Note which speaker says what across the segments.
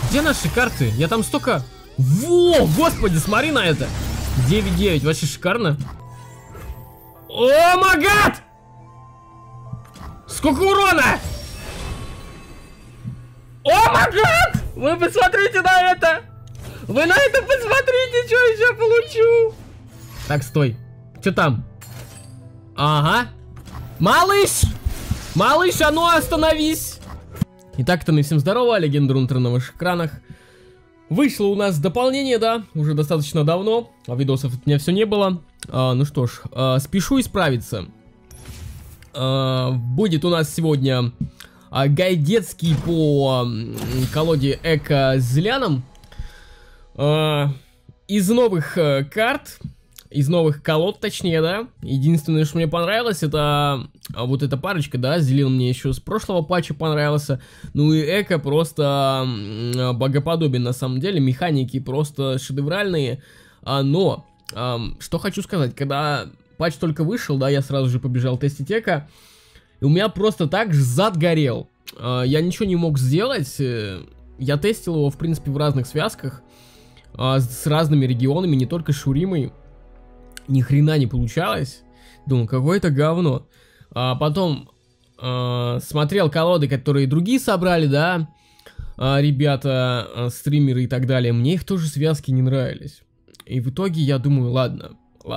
Speaker 1: Где наши карты? Я там столько... Во, господи, смотри на это. 9-9, вообще шикарно. О, май гад! Сколько урона! О, май гад! Вы посмотрите на это! Вы на это посмотрите, что я сейчас получу! Так, стой. Что там? Ага. Малыш! Малыш, а ну остановись! Итак, всем здорово, Легенда Рунтера на ваших экранах. Вышло у нас дополнение, да, уже достаточно давно, а видосов у меня все не было. Ну что ж, спешу исправиться. Будет у нас сегодня гайд детский по колоде Эко с Зеляном. Из новых карт, из новых колод, точнее, да. Единственное, что мне понравилось, это вот эта парочка, да. Зелен мне еще с прошлого патча понравился. Ну и Эко просто богоподобен на самом деле. Механики просто шедевральные. Но, что хочу сказать, когда патч только вышел, да, я сразу же побежал тестить Эко. И у меня просто так же зад горел. Я ничего не мог сделать. Я тестил его, в принципе, в разных связках. С разными регионами, не только Шуримой. Ни хрена не получалось. Думал, какое-то говно. Потом смотрел колоды, которые другие собрали, да. Ребята, стримеры и так далее. Мне их тоже связки не нравились. И в итоге я думаю, ладно.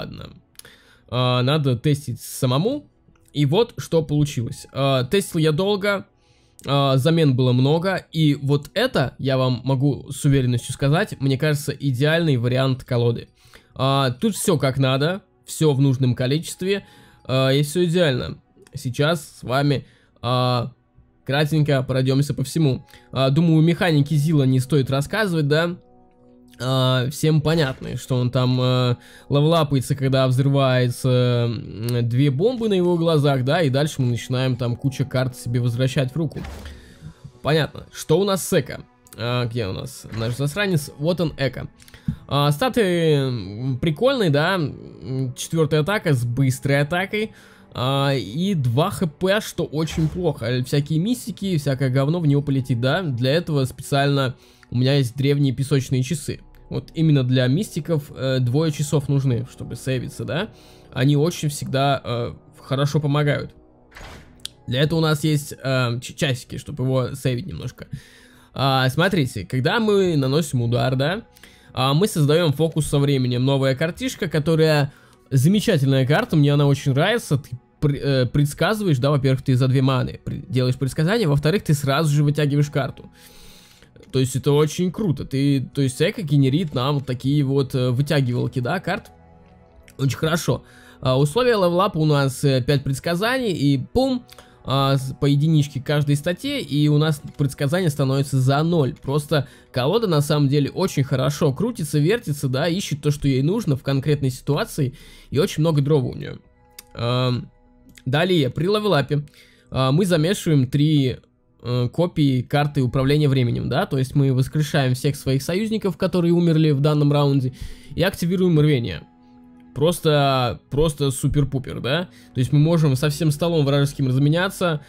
Speaker 1: Надо тестить самому. И вот что получилось. Тестил я долго. Замен было много. И вот это, я вам могу с уверенностью сказать, мне кажется, идеальный вариант колоды. Тут все как надо, все в нужном количестве, и все идеально. Сейчас с вами кратенько пройдемся по всему. Думаю, механики Зила не стоит рассказывать, да? Всем понятно, что он там левелапается, когда взрывается 2 бомбы на его глазах, да? И дальше мы начинаем там кучу карт себе возвращать в руку. Понятно. Что у нас с Эко? Где у нас наш засранец? Вот он, Эко. Статы прикольные, да, 4-я атака с быстрой атакой, и 2 хп, что очень плохо. Всякие мистики, всякое говно в него полетит, да. Для этого специально у меня есть древние песочные часы. Вот именно для мистиков 2 часов нужны, чтобы сейвиться, да. Они очень всегда хорошо помогают. Для этого у нас есть часики, чтобы его сейвить немножко. Смотрите, когда мы наносим удар, да, мы создаем фокус со временем. Новая картишка, которая замечательная карта, мне она очень нравится. Ты предсказываешь, да, во-первых, ты за 2 маны делаешь предсказание, во-вторых, ты сразу же вытягиваешь карту. То есть это очень круто. То есть Эко генерит нам вот такие вот вытягивалки, да, карт. Очень хорошо. Условия левелапа у нас 5 предсказаний и пум. По единичке каждой статье, и у нас предсказание становится за 0. Просто колода на самом деле очень хорошо крутится, вертится, да, ищет то, что ей нужно в конкретной ситуации, и очень много дрова у нее. Далее, при левелапе мы замешиваем 3 копии карты управления временем, да, то есть мы воскрешаем всех своих союзников, которые умерли в данном раунде, и активируем рвение. Просто супер-пупер, да? То есть мы можем со всем столом вражеским разменяться,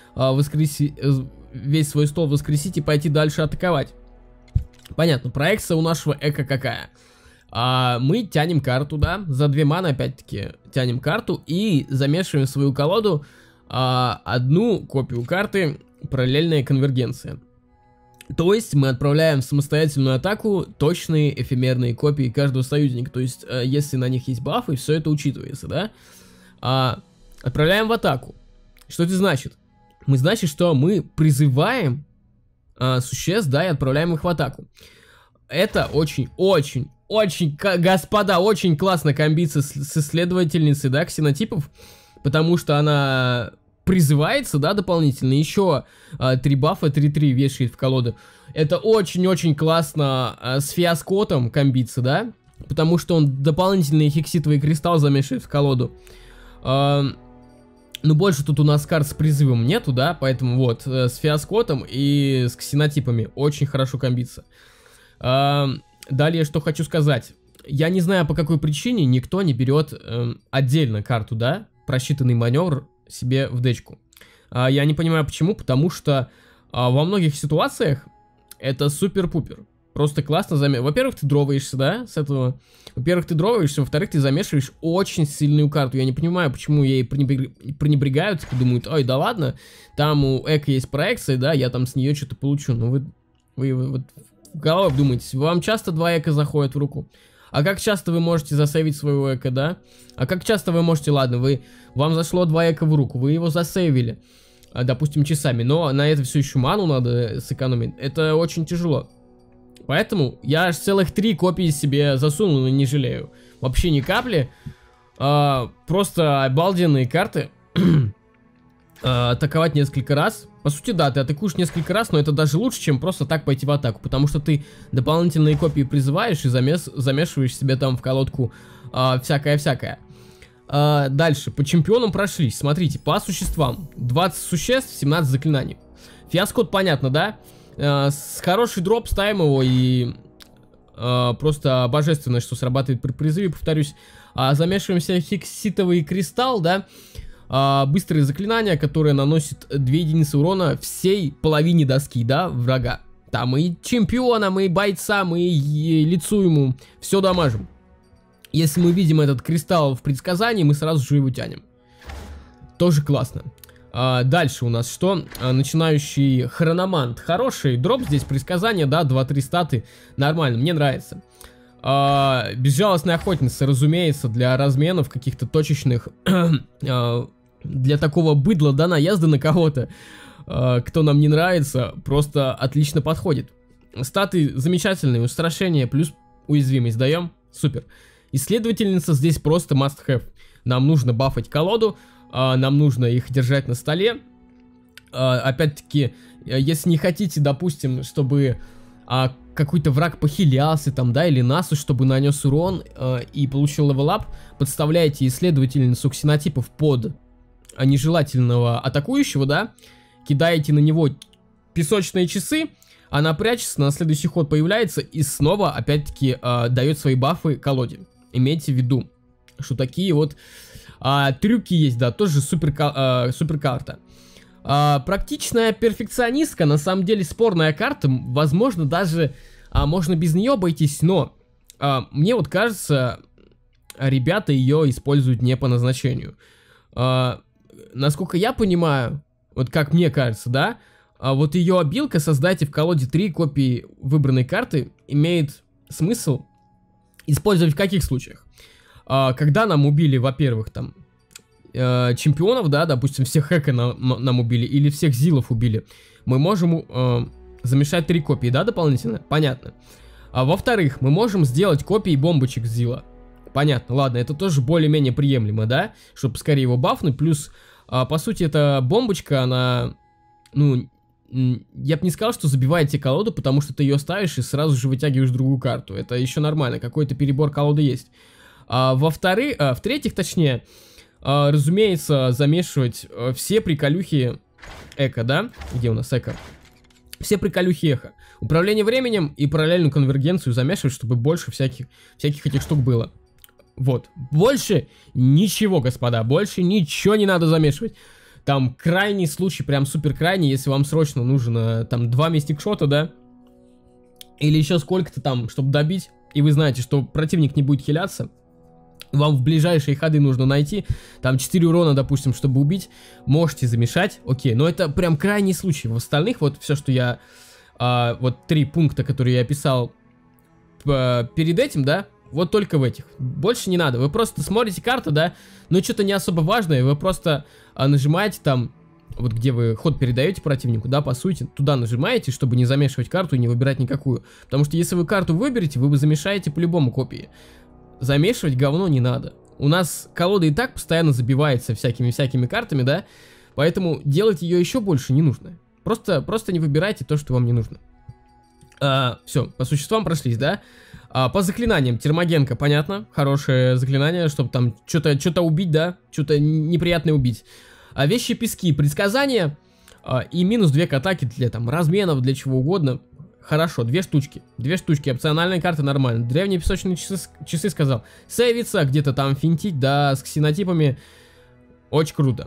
Speaker 1: весь свой стол воскресить и пойти дальше атаковать. Понятно, проекция у нашего Эко какая? Мы тянем карту, да? За 2 маны опять-таки тянем карту и замешиваем в свою колоду 1 копию карты параллельная конвергенция. То есть мы отправляем в самостоятельную атаку точные эфемерные копии каждого союзника. То есть если на них есть бафы, все это учитывается, да? Отправляем в атаку. Что это значит? Значит, что мы призываем существ, да, и отправляем их в атаку. Это очень, господа, очень классно комбится с исследовательницей, да, ксенотипов. Потому что она призывается, да, дополнительно, еще 3 бафа, 3-3 вешает в колоду. Это очень-очень классно с фиаскотом комбится, да, потому что он дополнительный хекситовый кристалл замешивает в колоду. Но больше тут у нас карт с призывом нету, да, поэтому вот, с фиаскотом и с ксенотипами очень хорошо комбится. Далее, что хочу сказать. Я не знаю, по какой причине никто не берет отдельно карту, да, просчитанный маневр себе в дечку. Я не понимаю почему, потому что во многих ситуациях это супер-пупер. просто классно замешиваешь. Во-первых, ты дроваешься, да, с этого. Во-первых, ты дроваешься, во-вторых, ты замешиваешь очень сильную карту. Я не понимаю, почему ей пренебрегают, думают, ой, да ладно, там у эко есть проекция, да, я там с нее что-то получу. Но вы вот в голове вдумайтесь, вам часто 2 эко заходят в руку? А как часто вы можете засейвить своего эко, да? А как часто вы можете, ладно, вам зашло 2 эко в руку, вы его засейвили, допустим, часами, но на это все еще ману надо сэкономить. Это очень тяжело. Поэтому я аж целых 3 копии себе засунул, но не жалею. Вообще ни капли. Просто обалденные карты. Атаковать несколько раз. По сути, да, ты атакуешь несколько раз, но это даже лучше, чем просто так пойти в атаку. Потому что ты дополнительные копии призываешь и замешиваешь себе там в колодку всякое-всякое. Дальше, по чемпионам прошлись. Смотрите, по существам. 20 существ, 17 заклинаний. Фиаскод понятно, да? С хороший дроп ставим его и просто божественно, что срабатывает при призыве, повторюсь. Замешиваем себе фикситовый кристалл, да? Быстрые заклинания, которые наносят 2 единицы урона всей половине доски, да, врага. Там и чемпионам, и бойцам, и лицу ему. Все дамажим. Если мы видим этот кристалл в предсказании, мы сразу же его тянем. Тоже классно. Дальше у нас что? Начинающий хрономант. Хороший дроп здесь, предсказание, да, 2-3 статы. Нормально, мне нравится. Безжалостная охотница, разумеется, для разменов каких-то точечных, для такого быдла, да, наезда на кого-то, кто нам не нравится, просто отлично подходит. Статы замечательные, устрашение плюс уязвимость даем, супер. Исследовательница здесь просто must have. Нам нужно бафать колоду, нам нужно их держать на столе. Опять-таки, если не хотите, допустим, чтобы какой-то враг похилялся там, да, или Насу, чтобы нанес урон и получил левелап, подставляете исследовательницу ксенотипов под нежелательного атакующего, да, кидаете на него песочные часы, она прячется, на следующий ход появляется и снова, опять-таки, дает свои бафы колоде. Имейте в виду, что такие вот трюки есть, да, тоже супер карта. Практичная перфекционистка, на самом деле спорная карта, возможно, даже можно без нее обойтись, но мне вот кажется, ребята ее используют не по назначению. Насколько я понимаю, вот как мне кажется, да, вот ее обилка «Создайте в колоде 3 копии выбранной карты» имеет смысл использовать в каких случаях? Когда нам убили, во-первых, там, чемпионов, да, допустим, всех эко нам убили, или всех зилов убили, мы можем замешать 3 копии, да, дополнительно? Понятно. Во-вторых, мы можем сделать копии бомбочек зила. Понятно, ладно, это тоже более-менее приемлемо, да, чтобы скорее его бафнуть, плюс, по сути, эта бомбочка, она, ну, я бы не сказал, что забиваете колоду, потому что ты ее ставишь и сразу же вытягиваешь другую карту, это еще нормально, какой-то перебор колоды есть. В-третьих, точнее, разумеется, замешивать все приколюхи эко, да, где у нас эко? Все приколюхи эхо. Управление временем и параллельную конвергенцию замешивать, чтобы больше всяких этих штук было. Вот. Больше ничего, господа. Больше ничего не надо замешивать. Там крайний случай, прям супер крайний, если вам срочно нужно там 2 мистик-шота, да? Или еще сколько-то там, чтобы добить. И вы знаете, что противник не будет хиляться. Вам в ближайшие ходы нужно найти. Там 4 урона, допустим, чтобы убить. Можете замешать. Окей, но это прям крайний случай. В остальных вот все, что я... вот 3 пункта, которые я описал перед этим, да? Вот только в этих. Больше не надо. Вы просто смотрите карту, да? Но что-то не особо важное. Вы просто нажимаете там... Вот где вы ход передаете противнику, да, по сути, туда нажимаете, чтобы не замешивать карту и не выбирать никакую. Потому что если вы карту выберете, вы замешаете по-любому копии. Замешивать говно не надо. У нас колода и так постоянно забивается всякими картами, да? Поэтому делать ее еще больше не нужно. Просто не выбирайте то, что вам не нужно. Все, по существам прошлись, да? По заклинаниям. Термогенка, понятно. Хорошее заклинание, чтобы там что-то убить, да? Что-то неприятное убить. Вещи, пески, предсказания. И минус 2 к атаке для там разменов, для чего угодно. Хорошо, 2 штучки. 2 штучки, опциональная карта нормально. Древние песочные часы сказал. Сейвиться, где-то там финтить, да, с ксенотипами. Очень круто.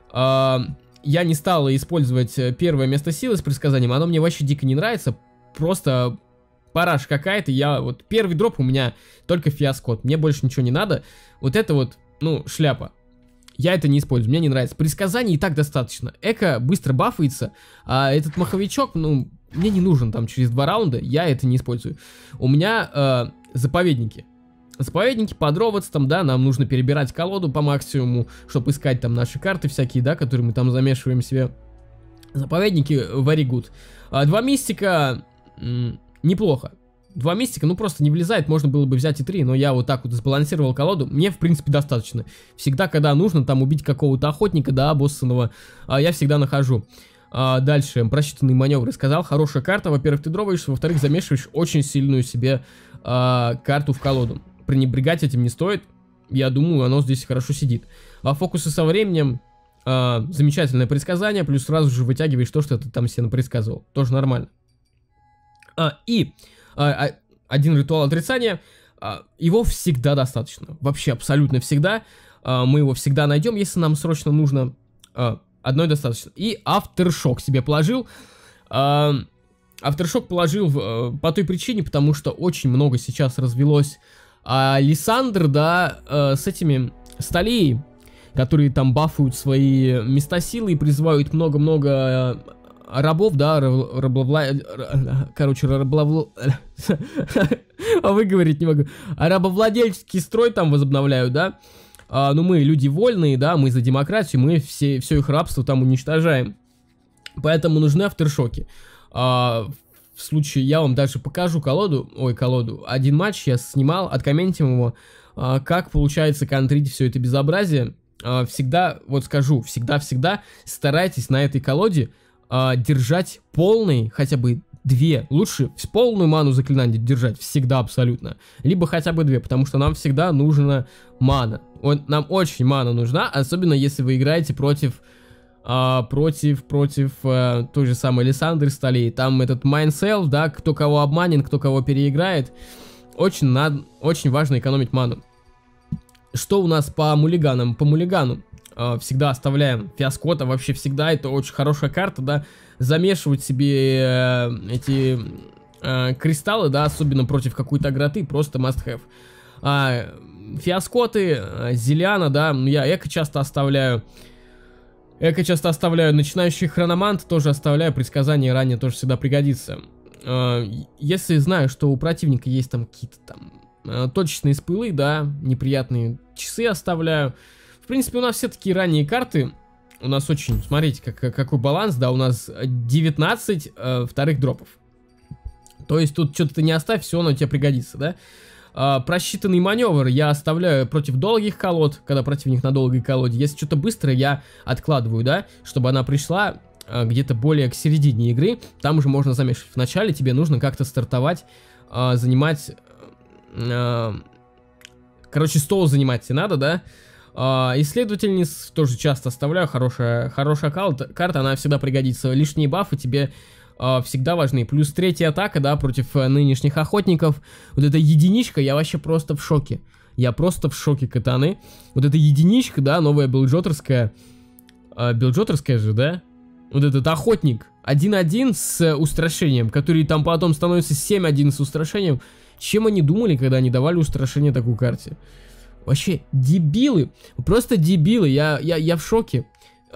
Speaker 1: Я не стал использовать первое место силы с предсказанием. Оно мне вообще дико не нравится. Просто параш какая-то. Я вот первый дроп у меня только фиаскот. Мне больше ничего не надо. Вот это вот, ну, шляпа. Я это не использую, мне не нравится. Предсказаний и так достаточно. Эко быстро бафается, а этот маховичок, ну, мне не нужен там через 2 раунда. Я это не использую. У меня заповедники. Заповедники под роботстом, да, нам нужно перебирать колоду по максимуму, чтобы искать там наши карты всякие, да, которые мы там замешиваем себе. Заповедники very good. 2 мистика неплохо. 2 мистика, ну просто не влезает, можно было бы взять и 3, но я вот так вот сбалансировал колоду, мне в принципе достаточно. Всегда, когда нужно там убить какого-то охотника, да, боссового, я всегда нахожу. Дальше, просчитанный маневр, сказал, хорошая карта, во-первых, ты дроваешь, во-вторых, замешиваешь очень сильную себе карту в колоду. Пренебрегать этим не стоит, я думаю, оно здесь хорошо сидит. Фокусы со временем, замечательное предсказание, плюс сразу же вытягиваешь то, что ты там себе напредсказывал, тоже нормально. Один ритуал отрицания, его всегда достаточно, вообще абсолютно всегда, мы его всегда найдем, если нам срочно нужно, одной достаточно. И Aftershock себе положил, Aftershock положил по той причине, потому что очень много сейчас развелось Лиссандр, да, с этими столей, которые там бафуют свои места силы и призывают много-много рабов, да, выговорить не могу. Рабовладельческий строй там возобновляют, да. Ну, мы люди вольные, да, мы за демократию, мы все их рабство там уничтожаем. Поэтому нужны авторшоки. В случае, я вам дальше покажу колоду. Один матч я снимал, откомментим его. Как получается контрить все это безобразие. Всегда, вот скажу, всегда старайтесь на этой колоде держать полный, хотя бы 2, лучше полную ману заклинания держать, всегда абсолютно, либо хотя бы 2, потому что нам всегда нужна мана, нам очень мана нужна, особенно если вы играете против той же самой Лиссандры столей, там этот Mindself, да, кто кого обманет, кто кого переиграет, очень важно экономить ману. Что у нас по муллиганам? По муллигану всегда оставляем фиаскота, вообще всегда, это очень хорошая карта, да, замешивать себе эти кристаллы, да, особенно против какой-то агроты, просто must have. Фиаскоты, Зелиана, да, я эко часто оставляю, начинающий хрономант тоже оставляю, предсказание ранее тоже всегда пригодится. Если знаю, что у противника есть там какие-то там точечные спылы, да, неприятные часы оставляю. В принципе, у нас все такие ранние карты. У нас очень, смотрите, какой баланс, да, у нас 19 вторых дропов. То есть тут что-то ты не оставь, все оно тебе пригодится, да. Просчитанный маневр я оставляю против долгих колод, когда противник на долгой колоде. Если что-то быстрое, я откладываю, да, чтобы она пришла где-то более к середине игры. Там уже можно замешивать. Вначале тебе нужно как-то стартовать, занимать... Короче, стол занимать тебе надо, да. Исследовательниц тоже часто оставляю, хорошая карта, она всегда пригодится. Лишние бафы тебе всегда важны. Плюс 3-я атака, да, против нынешних охотников. Вот эта единичка, я вообще просто в шоке. Я просто в шоке, катаны. Вот эта единичка, да, новая билджотерская. Билджотерская же, да? Вот этот охотник 1-1 с устрашением, который там потом становится 7-1 с устрашением. Чем они думали, когда они давали устрашение такой карте? Вообще, дебилы. Просто дебилы. Я в шоке.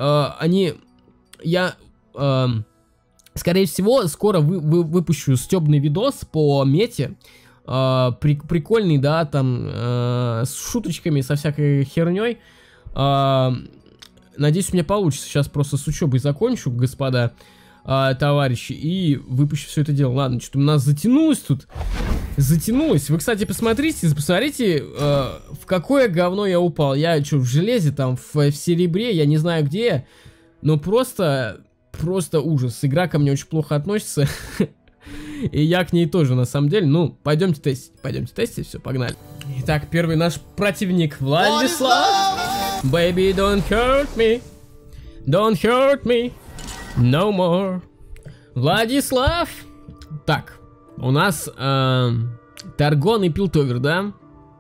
Speaker 1: Скорее всего, скоро выпущу стебный видос по мете. Прикольный, да, там, с шуточками, со всякой херней. Надеюсь, у меня получится. Сейчас просто с учебой закончу, господа товарищи, и выпущу все это дело. Ладно, что-то у нас затянулось тут. Затянулось. Вы, кстати, посмотрите, в какое говно я упал. Я что, в железе, там, в серебре, я не знаю где. Но просто ужас. Игра ко мне очень плохо относится. И я к ней тоже, на самом деле. Ну, пойдемте тестить, все, погнали. Итак, первый наш противник Владислав. Baby, don't hurt me. Don't hurt me. No more. Владислав. Так, у нас Таргон и Пилтовер, да?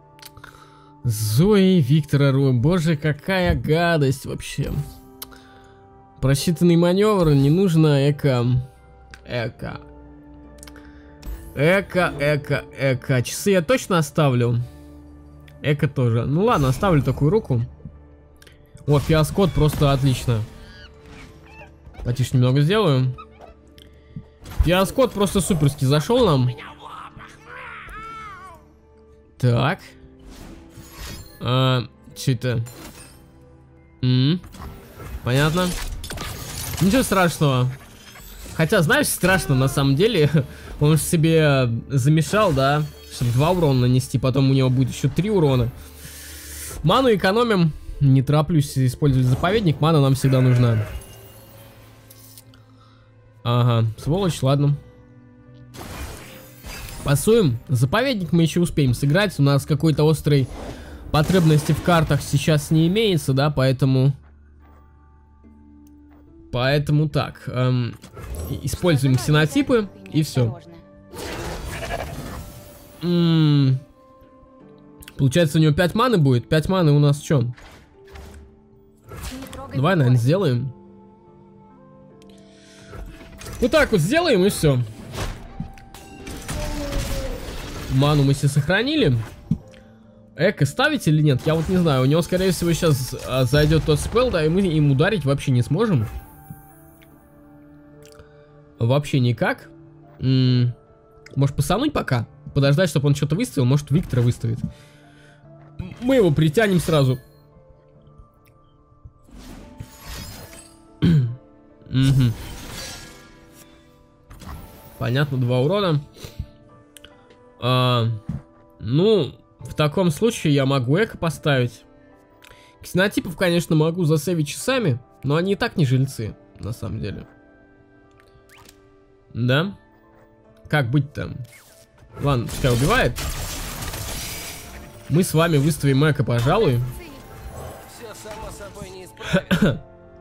Speaker 1: Зои, Виктора Руэ. Боже, какая гадость вообще. Просчитанный маневр, не нужно эко. Эко. Часы я точно оставлю. Эко тоже. Ну ладно, оставлю такую руку. О, фиаскод просто отлично. Потише немного сделаю. Фиаскод просто суперски зашел нам. Так. Че это? Понятно. Ничего страшного. Хотя, знаешь, страшно на самом деле. Он же себе замешал, да, чтобы 2 урона нанести. Потом у него будет еще 3 урона. Ману экономим. Не тороплюсь использовать заповедник. Мана нам всегда нужна. Ага, сволочь, ладно. Пасуем. Заповедник мы еще успеем сыграть. У нас какой-то острой потребности в картах сейчас не имеется, да, поэтому... Поэтому так. Используем ксенотипы и все. Получается, у него 5 маны будет. 5 маны у нас что? Давай, наверное, сделаем. Вот так вот сделаем и все. Ману мы себе сохранили. Эко ставить или нет? Я вот не знаю. У него, скорее всего, сейчас зайдет тот спелл, да, и мы им ударить вообще не сможем. Вообще никак. Может, посануть пока? Подождать, чтобы он что-то выставил. Может, Виктора выставит. Мы его притянем сразу. Понятно, 2 урона. Ну, в таком случае я могу эко поставить. Ксенотипов, конечно, могу засейвить часами, но они и так не жильцы, на самом деле. Да? Как быть-то? Ладно, пускай убивает. Мы с вами выставим эко, пожалуй.
Speaker 2: Все само собой не исправить.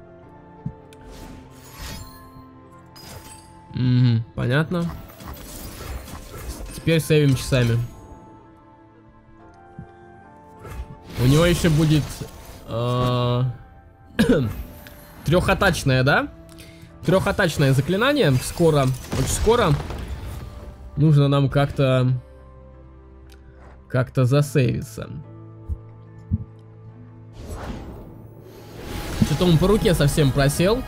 Speaker 1: Понятно. Теперь сейвим часами. У него еще будет трехатачное, да? Трехатачное заклинание. Скоро, очень скоро. Нужно нам как-то засейвиться. Что-то он по руке совсем просел.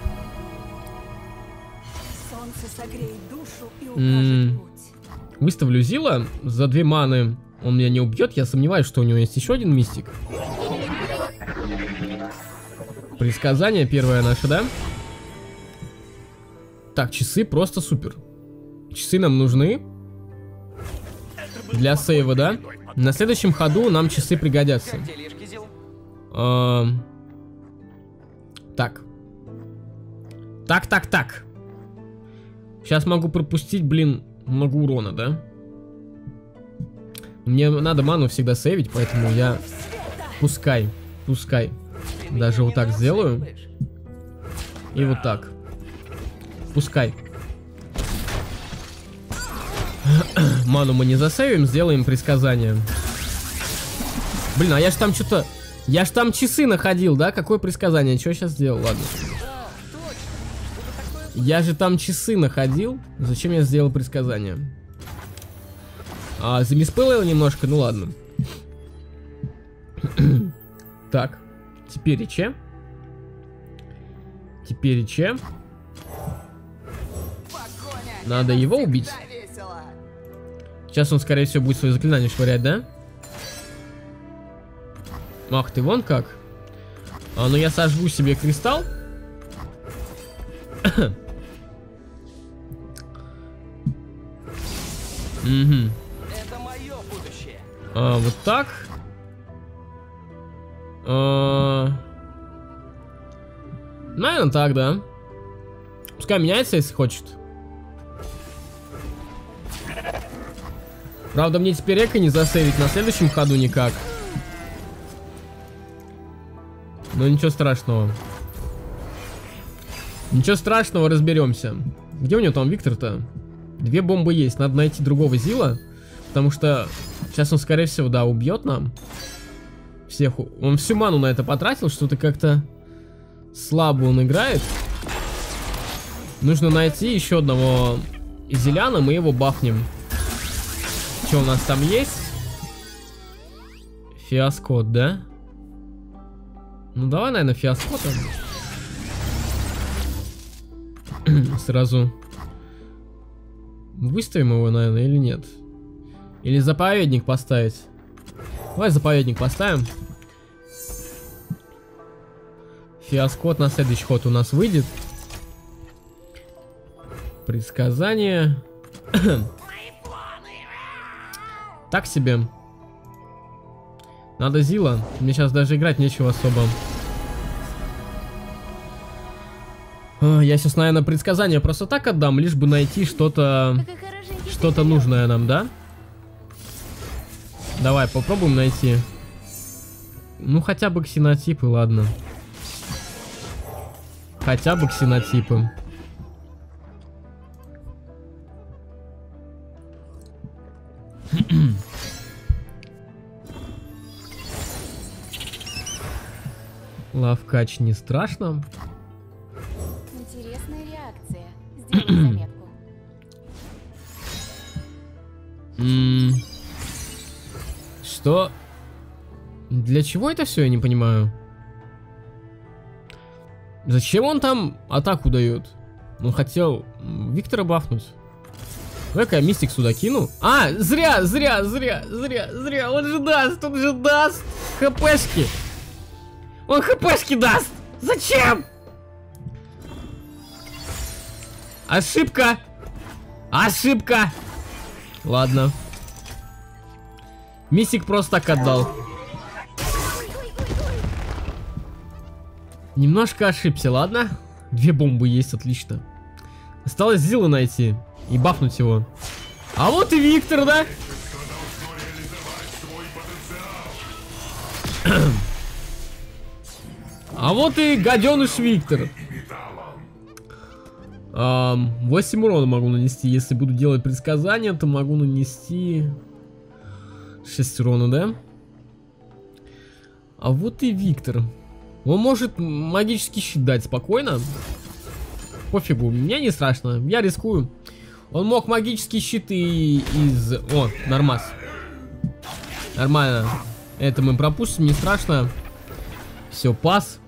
Speaker 1: Выставлю Зила. За 2 маны он меня не убьет. Я сомневаюсь, что у него есть еще один мистик. Предсказание первое наше, да? Так, часы просто супер. Часы нам нужны. Для сейва, да? На следующем ходу нам часы пригодятся. Так. Так. Сейчас могу пропустить, блин, много урона, да? Мне надо ману всегда сейвить, поэтому я... Пускай. Даже вот так сделаю. И вот так. Пускай. Ману мы не засейвим, сделаем предсказание. Блин, а я ж там что-то... Я ж там часы находил, да? Какое предсказание? Что я сейчас сделал? Ладно. Я же там часы находил. Зачем я сделал предсказание? Замиспелил немножко, ну ладно. Так. Теперь надо его убить. Сейчас он, скорее всего, будет свое заклинание швырять, да? Ах ты, вон как. Ну я сожгу себе кристалл.
Speaker 2: Это мое будущее.
Speaker 1: Вот так. Наверное, так, да. Пускай меняется, если хочет. Правда, мне теперь эко не засейвить на следующем ходу никак. Но ничего страшного. Ничего страшного, разберемся. Где у него там Виктор-то? 2 бомбы есть, надо найти другого Зила. Потому что сейчас он, скорее всего, да, убьет нам всех. Он всю ману на это потратил, что-то как-то слабо он играет. Нужно найти еще одного Зеляна, мы его бафнем. Что у нас там есть? Фиаскот, да? Ну давай, наверное, фиаскотом. Сразу выставим его, наверное, или нет? Или заповедник поставить? Давай заповедник поставим. Фиаскот на следующий ход у нас выйдет. Предсказание. Так себе. Надо Зила. Мне сейчас даже играть нечего особо. Я сейчас, наверное, предсказание просто так отдам, лишь бы найти что-то нужное нам, да? Давай, попробуем найти. Ну, хотя бы ксенотипы, ладно. Хотя бы ксенотипы. Лавкач не страшно.
Speaker 3: Интересная реакция. Сделай заметку.
Speaker 1: Что? Для чего это все, я не понимаю. Зачем он там атаку дает? Он хотел Виктора бафнуть. Давай-ка я мистик сюда кину. А, зря. Он же даст хпшки. Он хпшки даст. Зачем? Ошибка. Ладно. Мистик просто так отдал. Немножко ошибся, ладно? 2 бомбы есть, отлично. Осталось Зила найти и бафнуть его. А вот и Виктор, да? А вот и гаденыш Виктор. 8 урона могу нанести. Если буду делать предсказания, то могу нанести 6 урона, да? А вот и Виктор. Он может магический щит дать спокойно. Пофигу, мне не страшно, я рискую. Он мог магические щиты из... О, нормас. Нормально. Это мы пропустим, не страшно. Все, пас.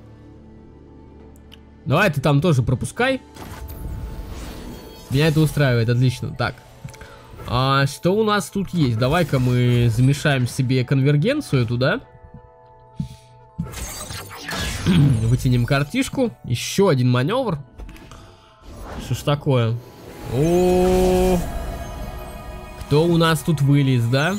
Speaker 1: Давай ты там тоже пропускай. Меня это устраивает, отлично. Так. А что у нас тут есть? Давай-ка мы замешаем себе конвергенцию туда. Вытянем картишку. Еще один маневр. Что ж такое? О, кто у нас тут вылез, да?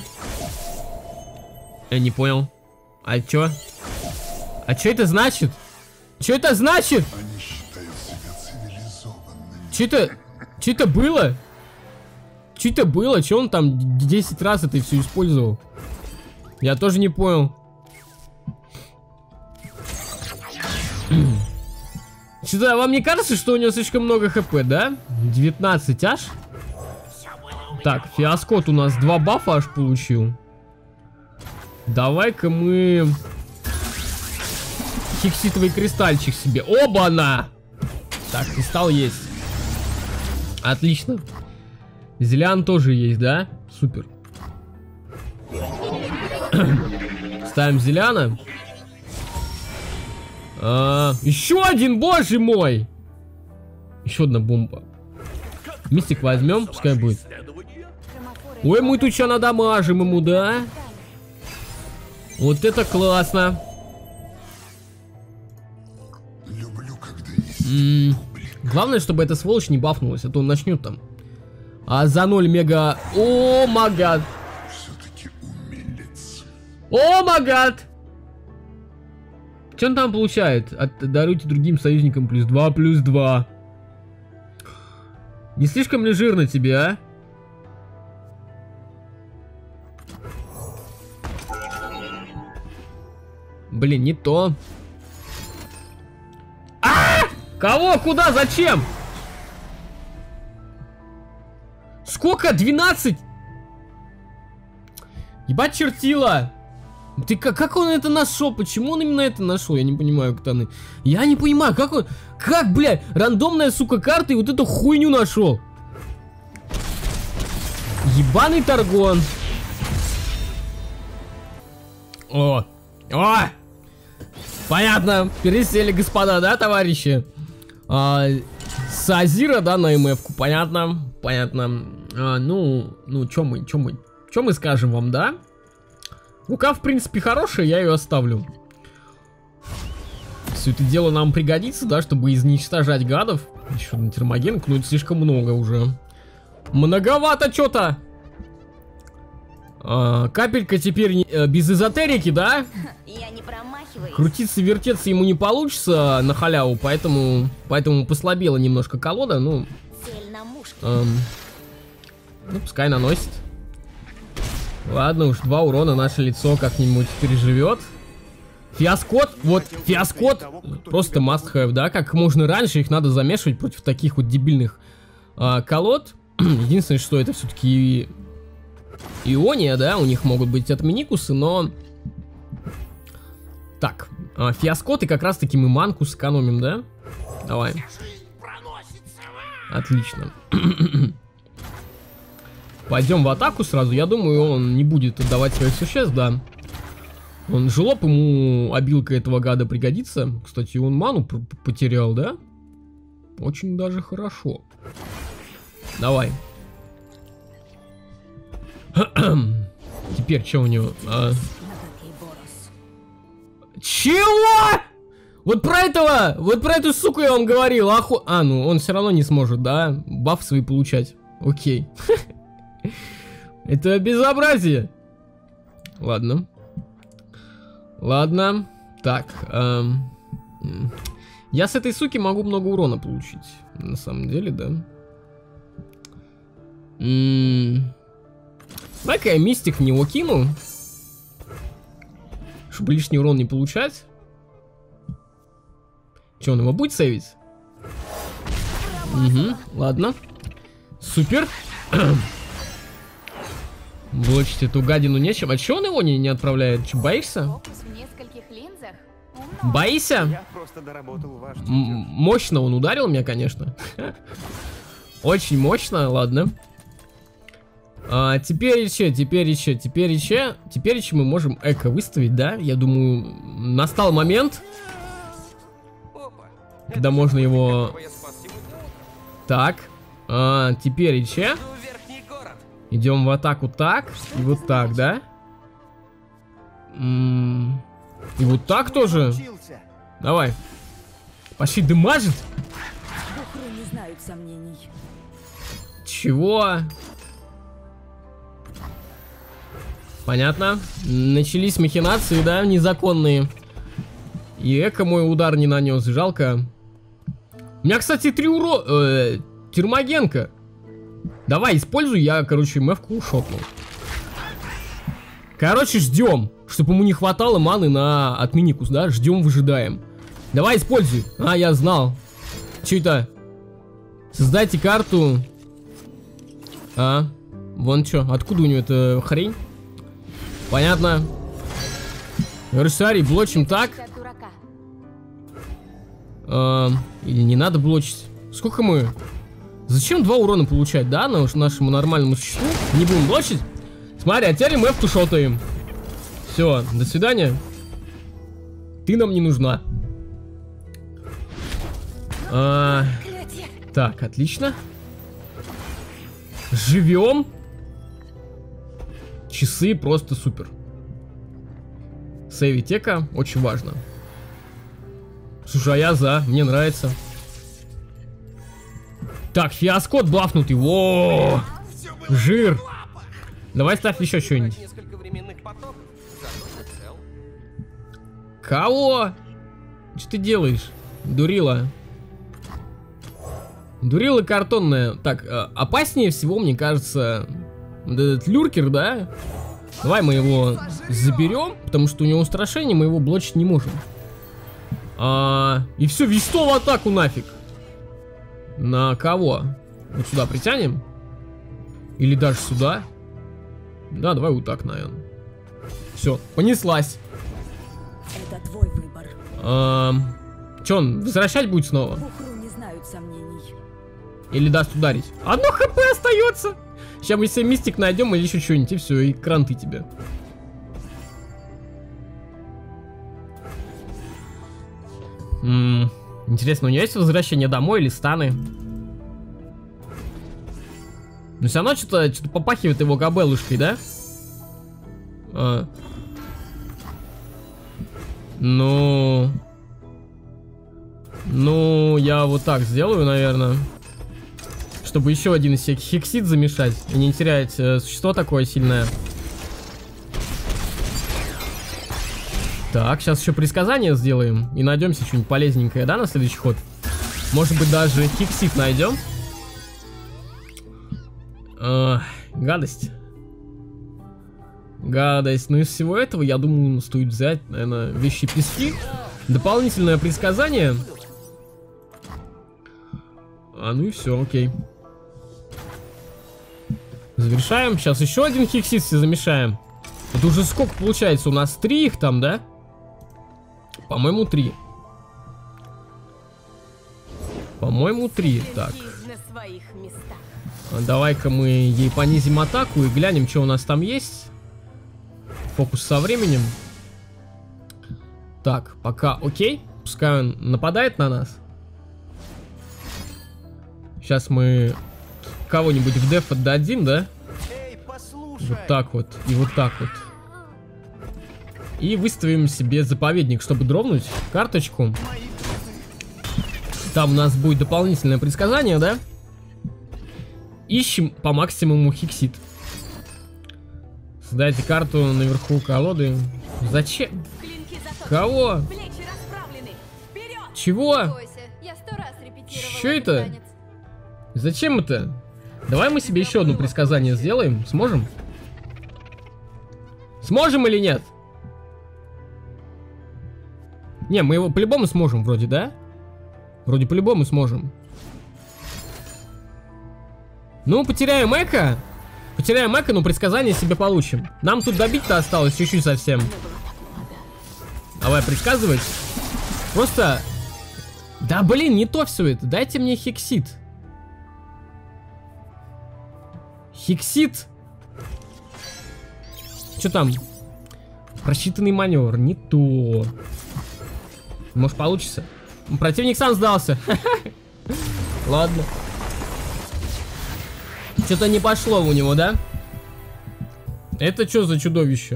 Speaker 1: Я не понял. А чё? А чё это значит? Чё это значит?
Speaker 4: Они считают себя цивилизованными.
Speaker 1: Чё это было? Чё это было? Чё он там 10 раз это все использовал? Я тоже не понял. Что-то вам не кажется, что у него слишком много хп, да? 19 аж. Так, фиаскот у нас 2 бафа аж получил. Давай-ка мы хикситовый кристальчик себе. Оба-на! Так, кристалл есть. Отлично. Зелян тоже есть, да? Супер. Ставим зеляна. Еще один, боже мой! Еще одна бомба. Мистик возьмем, пускай будет. Ой, мы тут что надамажим ему, да? Вот это классно.
Speaker 4: Люблю, когда есть.
Speaker 1: Главное, чтобы эта сволочь не бафнулась, а то он начнет там. А за 0 мега... О, магад.
Speaker 4: Все-таки умелец.
Speaker 1: О, магад. Что он там получает? Даруйте другим союзникам +2/+2. Не слишком ли жирно тебе, а? Блин, не то. Кого? Куда? Зачем? Сколько? 12? Ебать чертила. Ты как он это нашел? Почему он именно это нашел? Я не понимаю, Ктаны. Я не понимаю, как он... Как, блядь, рандомная, сука, карта и вот эту хуйню нашел. Ебаный Таргон. О! Понятно. Пересели, господа, да, товарищи? С Азира, да, на МФ-ку. Понятно. Чё мы скажем вам, да? Рука, в принципе, хорошая, я ее оставлю. Все это дело нам пригодится, да, чтобы изничтожать гадов. Еще на термоген, ну это слишком много уже. Многовато что-то. Капелька теперь без эзотерики, да?
Speaker 3: Я не промахиваюсь.
Speaker 1: Крутиться, вертеться ему не получится на халяву, поэтому послабела немножко колода, ну...
Speaker 3: Цель на мушке.
Speaker 1: Ну, пускай наносит. Ладно уж, 2 урона наше лицо как-нибудь переживет. Фиаскот, вот, фиаскот просто must have, да? Как можно раньше их надо замешивать против таких вот дебильных колод. Единственное, что это все-таки Иония, да? У них могут быть отменикусы, но... Так, фиаскот и как раз-таки мы манку сэкономим, да? Давай. Отлично. Пойдем в атаку сразу. Я думаю, он не будет отдавать своих существ, да. Он жлоб, ему обилка этого гада пригодится. Кстати, он ману потерял, да? Очень даже хорошо. Давай. Теперь что у него? Чего? Вот про эту суку я вам говорил. Ну он все равно не сможет, да? Баф свои получать. Окей. Это безобразие. Ладно. Так. Я с этой суки могу много урона получить. На самом деле, да. Давай-ка я мистик в него кину. Чтобы лишний урон не получать. Че, он его будет сейвить? Угу, ладно. Супер. Блочить эту гадину нечем. А че он его не отправляет? Че, боишься?
Speaker 3: Фокус в нескольких линзах? Умно.
Speaker 1: Боишься?
Speaker 5: Я просто доработал ваш
Speaker 1: Мощно он ударил меня, конечно. Очень мощно, ладно. Теперь еще мы можем эко выставить, да? Я думаю, настал момент, когда можно его... Так. Теперь еще. Идем в атаку так. И вот так, да? И вот так тоже. Давай. Пошли дымажить.
Speaker 6: Не знают сомнений.
Speaker 1: Чего? Понятно. Начались махинации, да, незаконные. И эко мой удар не нанес. Жалко. У меня, кстати, 3 урона... термогенка. Давай, используй. Я, короче, мэвку ушотнул. Короче, ждем. Чтобы ему не хватало маны на отменикус, да? Ждем, выжидаем. Давай, используй. Я знал. Че это? Создайте карту. Вон что. Откуда у него эта хрень? Понятно. Рысарий, блочим так. Или не надо блочить. Сколько мы? Зачем 2 урона получать, да? Нашему нормальному существу. Не будем блочить. Смотри, а теперь мы втушотаем. Все, до свидания. Ты нам не нужна. Так, отлично. Живем. Часы просто супер. Сейвить эко очень важно. Слушай, а я за, мне нравится. Так, фиаскот бафнутый. Во! Жир. Давай ставь еще что-нибудь. Кого? Что ты делаешь? Дурила. Дурила картонная. Так, опаснее всего, мне кажется, этот люркер, да? Давай мы его заберем, потому что у него устрашение, мы его блочить не можем. И все, весну в атаку нафиг. На кого? Вот сюда притянем? Или даже сюда? Да, давай вот так, наверное. Все, понеслась.
Speaker 6: Это твой выбор.
Speaker 1: Че, он возвращать будет снова?
Speaker 6: Бухру не знают сомнений.
Speaker 1: Или даст ударить? 1 хп остается. Сейчас мы себе мистик найдем или еще что-нибудь, и все, и кранты тебе. Интересно, у нее есть возвращение домой или станы? Но все равно что-то попахивает его габелушкой, да? Ну, я вот так сделаю, наверное. Чтобы еще один из всех хексит замешать и не терять существо такое сильное. Так, сейчас еще предсказание сделаем и найдемся что-нибудь полезненькое, да, на следующий ход? Может быть, даже хексит найдем? Гадость. Гадость. Ну, из всего этого, я думаю, стоит взять, наверное, вещи пески. Дополнительное предсказание. Ну и все, окей. Завершаем. Сейчас еще один хексит все замешаем. Это уже сколько получается? У нас 3 их там, да? По-моему, 3. По-моему, 3. Так. Давай-ка мы ей понизим атаку и глянем, что у нас там есть. Фокус со временем. Так, пока окей. Пускай он нападает на нас. Сейчас мы кого-нибудь в деф отдадим, да? Вот так вот и вот так вот. И выставим себе заповедник, чтобы дропнуть карточку. Там у нас будет дополнительное предсказание, да? Ищем по максимуму хексит. Создайте карту наверху колоды. Зачем? Кого? Чего? Что это? Зачем это? Давай мы себе еще одно предсказание сделаем. Сможем? Сможем или нет? Не, мы его по-любому сможем вроде, да? Вроде по-любому сможем. Ну, потеряем эко. Потеряем эко, но предсказание себе получим. Нам тут добить-то осталось чуть-чуть совсем. Давай предсказывать. Просто... Да блин, не то все это. Дайте мне хексит. Хексит. Что там? Просчитанный маневр. Не то. Может получится. Противник сам сдался. Ладно. Что-то не пошло у него, да? Это что за чудовище?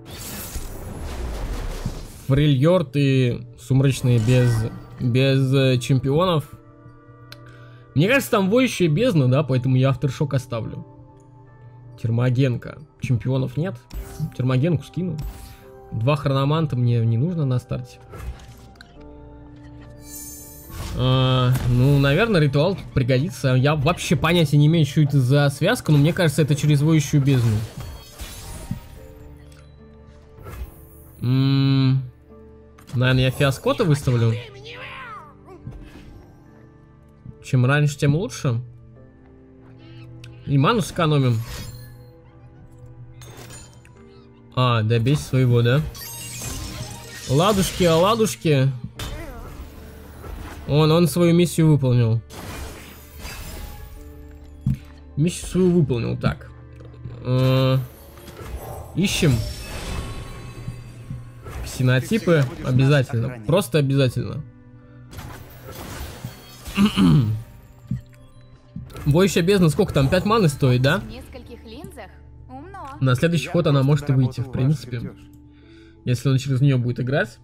Speaker 1: Фрильорд и сумрачные без чемпионов. Мне кажется, там воющая бездна, да? Поэтому я Aftershock оставлю. Термогенка. Чемпионов нет. Термогенку скину. 2 хрономанта мне не нужно на старте. Ну, наверное, ритуал пригодится. Я вообще понятия не имею, что это за связка, но мне кажется, это через воющую бездну. Наверное, я фиаскота выставлю. Чем раньше, тем лучше. И ману сэкономим. Добейся своего, да? Ладушки, оладушки. Он свою миссию выполнил. Миссию свою выполнил. Так. Ищем. Ксенотипы. Обязательно. Просто обязательно. Воющая бездна сколько там? 5 маны стоит, да? На следующий ход она может и выйти, в принципе. Если он через нее будет играть.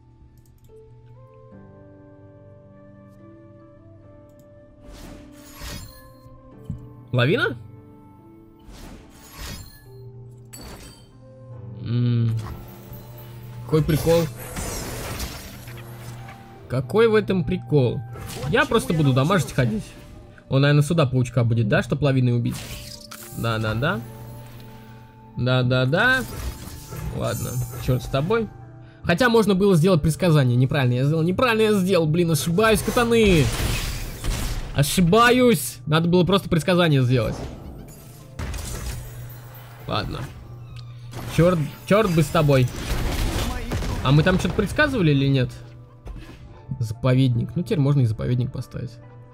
Speaker 1: Лавина? Какой прикол? Какой в этом прикол? Я просто буду дамажить ходить. Он, наверное, сюда паучка будет, да, чтоб лавиной убить? Да-да-да. Да-да-да. Ладно, черт с тобой. Хотя можно было сделать предсказание. Неправильно я сделал. Неправильно я сделал. Блин, ошибаюсь, катаны. Ошибаюсь. Надо было просто предсказание сделать. Ладно. Черт бы с тобой. А мы там что-то предсказывали или нет? Заповедник. Ну, теперь можно и заповедник поставить.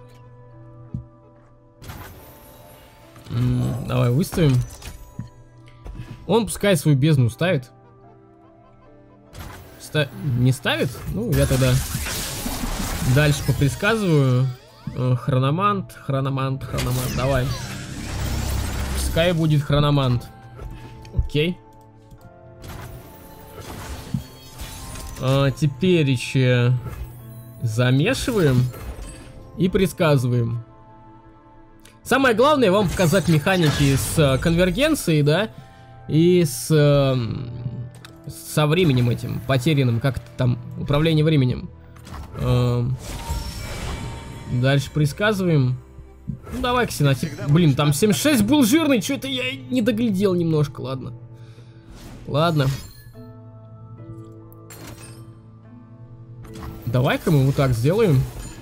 Speaker 1: Давай выставим. Он пускай свою бездну ставит. Не ставит? Ну, я тогда Дальше попредсказываю. Хрономант, давай. Пускай будет хрономант. Окей. Теперь еще замешиваем и предсказываем. Самое главное вам показать механики с конвергенцией, да, и со временем этим потерянным, как там, управление временем. Дальше предсказываем. Ну давай, ксенотип. Блин, там 76 был жирный, что-то я не доглядел немножко, ладно. Ладно. Давай-ка мы вот так сделаем.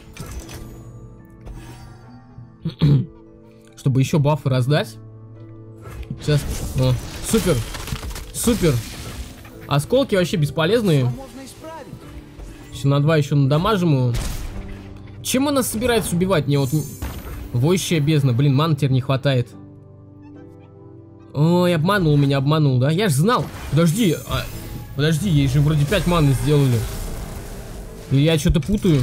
Speaker 1: Чтобы еще бафы раздать. Сейчас. О, супер. Супер. Осколки вообще бесполезные. Еще на 2 еще надамажим его. Чем она собирается убивать? Мне вот... Воющая бездна. Блин, маны теперь не хватает. Ой, обманул меня, обманул, да? Я ж знал. Подожди. Подожди, ей же вроде 5 маны сделали. Или я что-то путаю?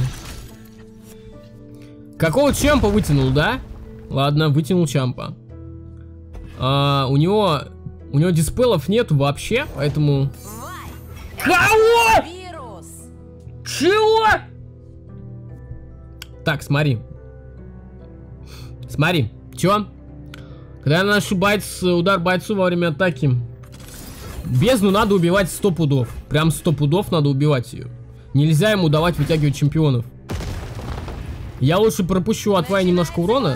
Speaker 1: Какого чампа вытянул, да? Ладно, вытянул чампа. У него диспелов нету вообще, поэтому... Кого?
Speaker 3: Вирус.
Speaker 1: Чего? Так, смотри. Смотри, чё? Когда наношу удар бойцу во время атаки, бездну надо убивать 100 пудов. Прям 100 пудов надо убивать ее. Нельзя ему давать вытягивать чемпионов. Я лучше пропущу от Вай немножко урона.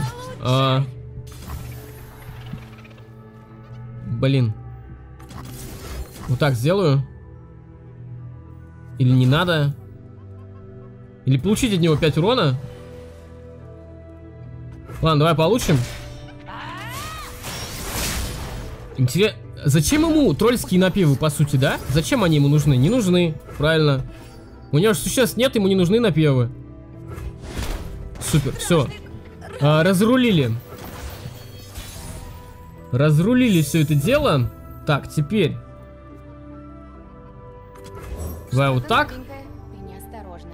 Speaker 1: Блин. Вот так сделаю. Или не надо? Или получить от него 5 урона? Ладно, давай получим. Интересно, зачем ему тролльские напевы, по сути, да? Зачем они ему нужны? Не нужны, правильно. У него же существ нет, ему не нужны напевы. Супер, все. Разрулили. Разрулили все это дело. Так, теперь. Давай вот так.
Speaker 3: Ты неосторожна.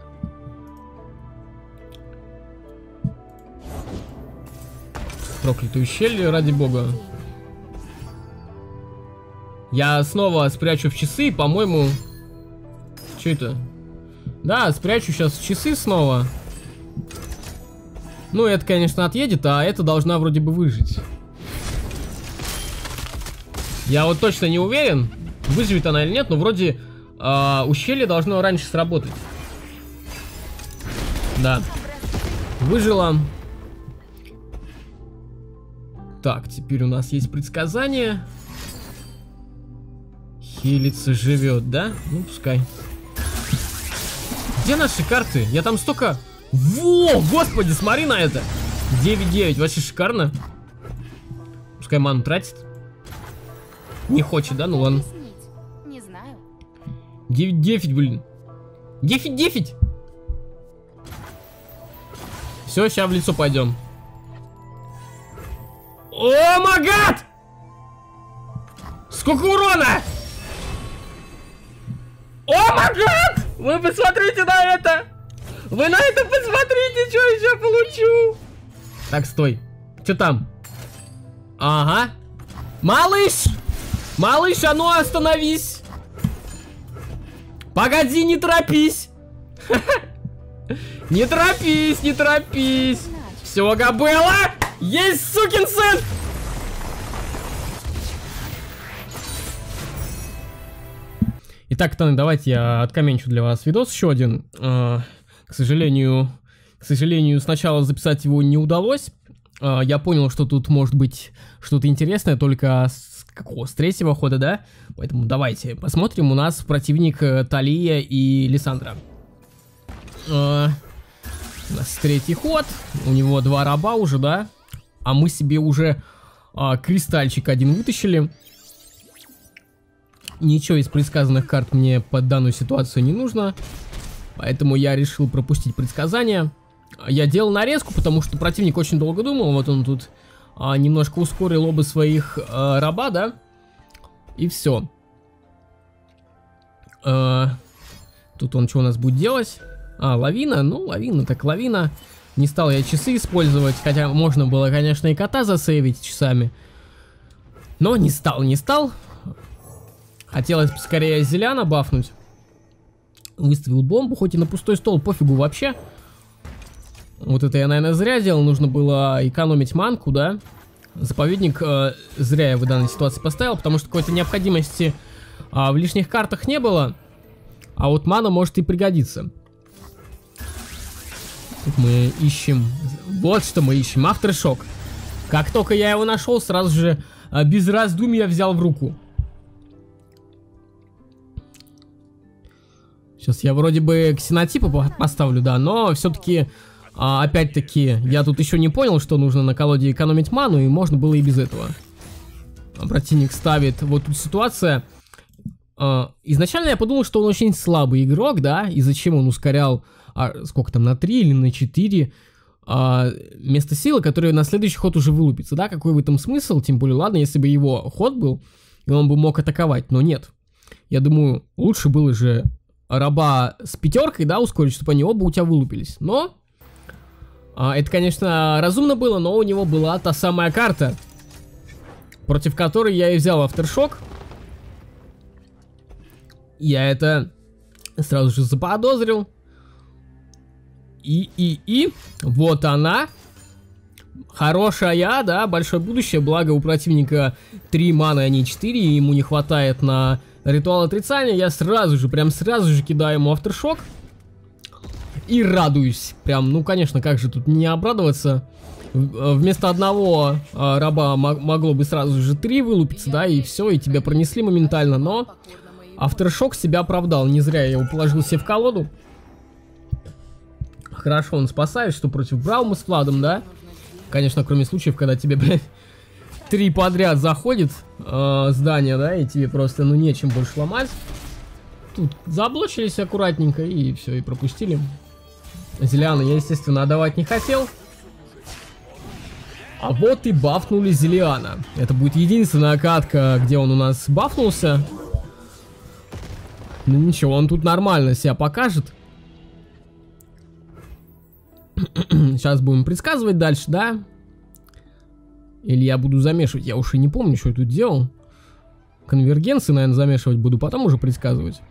Speaker 1: Проклятую щель, ради бога. Я снова спрячу в часы, по-моему... Что это? Да, спрячу сейчас в часы снова. Ну, это, конечно, отъедет, а это должна вроде бы выжить. Я вот точно не уверен, выживет она или нет, но вроде ущелье должно раньше сработать. Да. Выжила. Так, теперь у нас есть предсказание. Хилится, живет, да? Ну, пускай. Где наши карты? Я там столько... Во! Господи, смотри на это! 9-9, вообще шикарно. Пускай ману тратит. Не хочет, да? Ну ладно.
Speaker 3: Не знаю.
Speaker 1: 9-9, блин. 10-10! Все, сейчас в лицо пойдем. О май гад! Сколько урона! О май гад! Вы посмотрите на это! Вы на это посмотрите, что еще получу! Так, стой. Что там? Ага. Малыш! Малыш, а ну остановись! Погоди, не торопись! Не торопись, не торопись! Все, Габелла! Есть, сукин сын! Итак, Таны, давайте я откоменчу для вас видос еще один. К сожалению, сначала записать его не удалось. Я понял, что тут может быть что-то интересное только с третьего хода, да? Поэтому давайте посмотрим. У нас противник Талия и Лиссандра. У нас третий ход. У него 2 раба уже, да? А мы себе уже кристальчик один вытащили. Ничего из предсказанных карт мне под данную ситуацию не нужно. Поэтому я решил пропустить предсказания. Я делал нарезку, потому что противник очень долго думал. Вот он тут немножко ускорил оба своих раба, да? И все. Тут он что у нас будет делать? Лавина. Ну, лавина так лавина. Не стал я часы использовать. Хотя можно было, конечно, и кота засейвить часами. Но не стал. Хотелось бы скорее Зеляна бафнуть. Выставил бомбу, хоть и на пустой стол, пофигу вообще. Вот это я, наверное, зря делал. Нужно было экономить манку, да? Заповедник зря я в данной ситуации поставил, потому что какой-то необходимости в лишних картах не было. А вот мана может и пригодиться. Тут мы ищем... Вот что мы ищем. Aftershock. Как только я его нашел, сразу же без раздумья взял в руку. Сейчас я вроде бы ксенотипа поставлю, да, но все-таки, опять-таки, я тут еще не понял, что нужно на колоде экономить ману, и можно было и без этого. Противник ставит, вот тут ситуация. Изначально я подумал, что он очень слабый игрок, да, и зачем он ускорял, сколько там, на 3 или на 4 место силы, которое на следующий ход уже вылупится, да, какой в этом смысл, тем более, ладно, если бы его ход был, и он бы мог атаковать, но нет. Я думаю, лучше было же... раба с 5, да, ускорить, чтобы они оба у тебя вылупились. Но это, конечно, разумно было, но у него была та самая карта, против которой я и взял Aftershock. Я это сразу же заподозрил. И вот она. Хорошая, да, большое будущее. Благо у противника 3 маны, а не 4, и ему не хватает на... ритуал отрицания. Я сразу же кидаю ему Aftershock. И радуюсь. Прям, ну, конечно, как же тут не обрадоваться. Вместо одного раба могло бы сразу же 3 вылупиться, да, и все, и тебя пронесли моментально. Но Aftershock себя оправдал. Не зря я его положил себе в колоду. Хорошо он спасает, что против Браума с Владом, да. Конечно, кроме случаев, когда тебе, блядь, 3 подряд заходит здание, да, и тебе просто, ну, нечем больше ломать. Тут заблочились аккуратненько и все, и пропустили. Зелиана я, естественно, отдавать не хотел. А вот и бафнули Зелиана. Это будет единственная катка, где он у нас бафнулся. Ну ничего, он тут нормально себя покажет. Сейчас будем предсказывать дальше, да? Или я буду замешивать? Я уж и не помню, что я тут делал. Конвергенции, наверное, замешивать буду, потом уже предсказывать.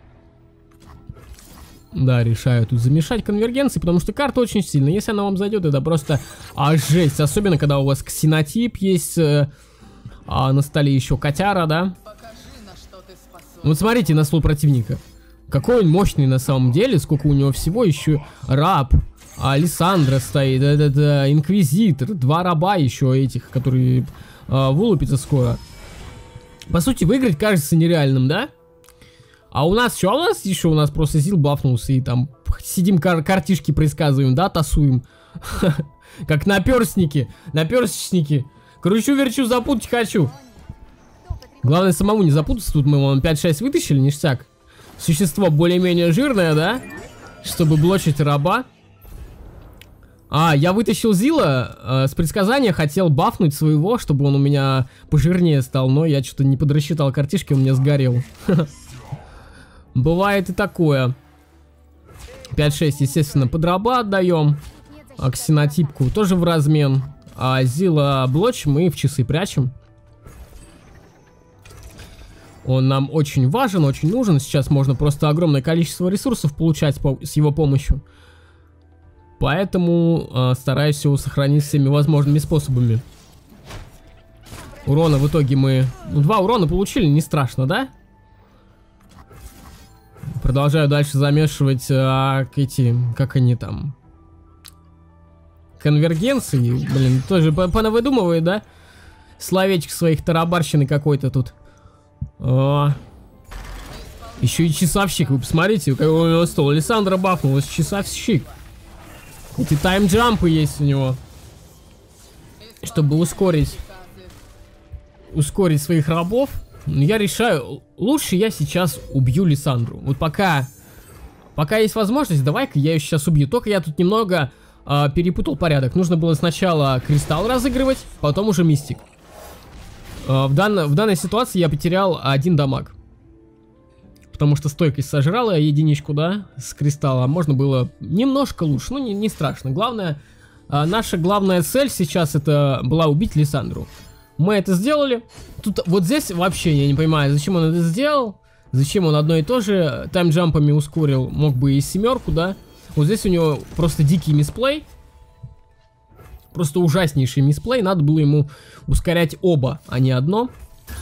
Speaker 1: Да, решаю тут замешать конвергенции, потому что карта очень сильная. Если она вам зайдет, это просто жесть. Особенно, когда у вас ксенотип есть, на столе еще котяра, да? Вот смотрите на стол противника. Какой он мощный на самом деле, сколько у него всего, еще раб. Александра стоит, инквизитор, 2 раба еще этих, которые вылупятся скоро. По сути, выиграть кажется нереальным, да? А у нас что? У нас еще у нас просто Зил бафнулся и там сидим картишки предсказываем, да, тасуем. Как наперстники, Кручу-верчу, запутать хочу. Главное самому не запутаться, тут мы вон 5-6 вытащили, ништяк. Существо более-менее жирное, да? Чтобы блочить раба. Я вытащил Зила с предсказания, хотел бафнуть своего, чтобы он у меня пожирнее стал, но я что-то не подрасчитал картишки, он у меня сгорел. Бывает и такое. 5-6, естественно, под раба отдаем. Ксенотипку тоже в размен. А Зила блоч мы в часы прячем. Он нам очень важен, очень нужен. Сейчас можно просто огромное количество ресурсов получать с его помощью. Поэтому стараюсь его сохранить всеми возможными способами. Урона в итоге мы... 2 урона получили, не страшно, да? Продолжаю дальше замешивать эти... Как они там? Конвергенции. Блин, тоже понавыдумывает, да? Словечко своих тарабарщины какой-то тут. Еще и часовщик. Вы посмотрите, какой у него стол. Александра бафнулась, часовщик. Эти тайм-джампы есть у него. Чтобы ускорить своих рабов. Я решаю, лучше я сейчас убью Лиссандру. Вот пока есть возможность, давай-ка я ее сейчас убью. Только я тут немного перепутал порядок. Нужно было сначала кристалл разыгрывать, потом уже мистик. В данной ситуации я потерял 1 дамаг. Потому что стойкость сожрала единичку, да, с кристалла. Можно было немножко лучше, но не страшно. Главное, наша главная цель сейчас это была убить Лиссандру. Мы это сделали. Тут вот здесь вообще я не понимаю, зачем он это сделал. Зачем он одно и то же таймджампами ускорил. Мог бы и семерку, да. Вот здесь у него просто дикий мисплей. Просто ужаснейший мисплей. Надо было ему ускорять оба, а не одно.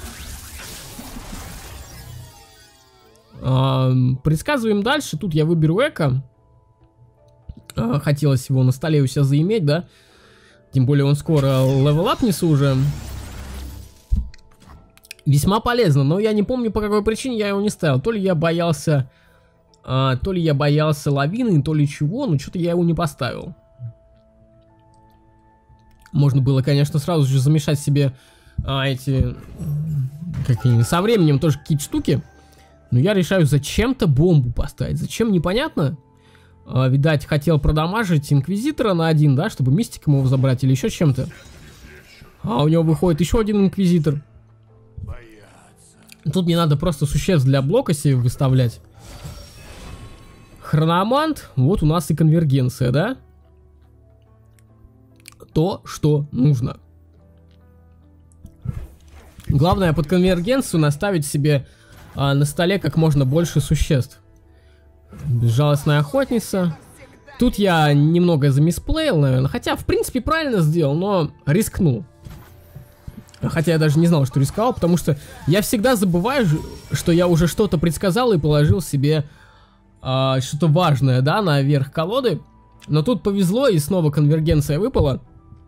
Speaker 1: Предсказываем дальше. Тут я выберу эко. Хотелось его на столе у себя заиметь, да. Тем более он скоро левелапнется уже. Весьма полезно, но я не помню, по какой причине я его не ставил. То ли я боялся лавины, то ли чего, но что-то я его не поставил. Можно было, конечно, сразу же замешать себе со временем тоже какие-то штуки. Но я решаю зачем-то бомбу поставить. Зачем, непонятно. Видать, хотел продамажить инквизитора на один, да, чтобы мистиком его забрать или еще чем-то. А у него выходит еще один инквизитор. Тут мне надо просто существ для блока себе выставлять. Хрономант. Вот у нас и конвергенция, да? То, что нужно. Главное под конвергенцию наставить себе на столе как можно больше существ. Безжалостная охотница. Тут я немного замисплеил, наверное. Хотя, в принципе, правильно сделал, но рискнул. Хотя я даже не знал, что рисковал, потому что я всегда забываю, что я уже что-то предсказал и положил себе что-то важное, да, наверх колоды. Но тут повезло, и снова конвергенция выпала.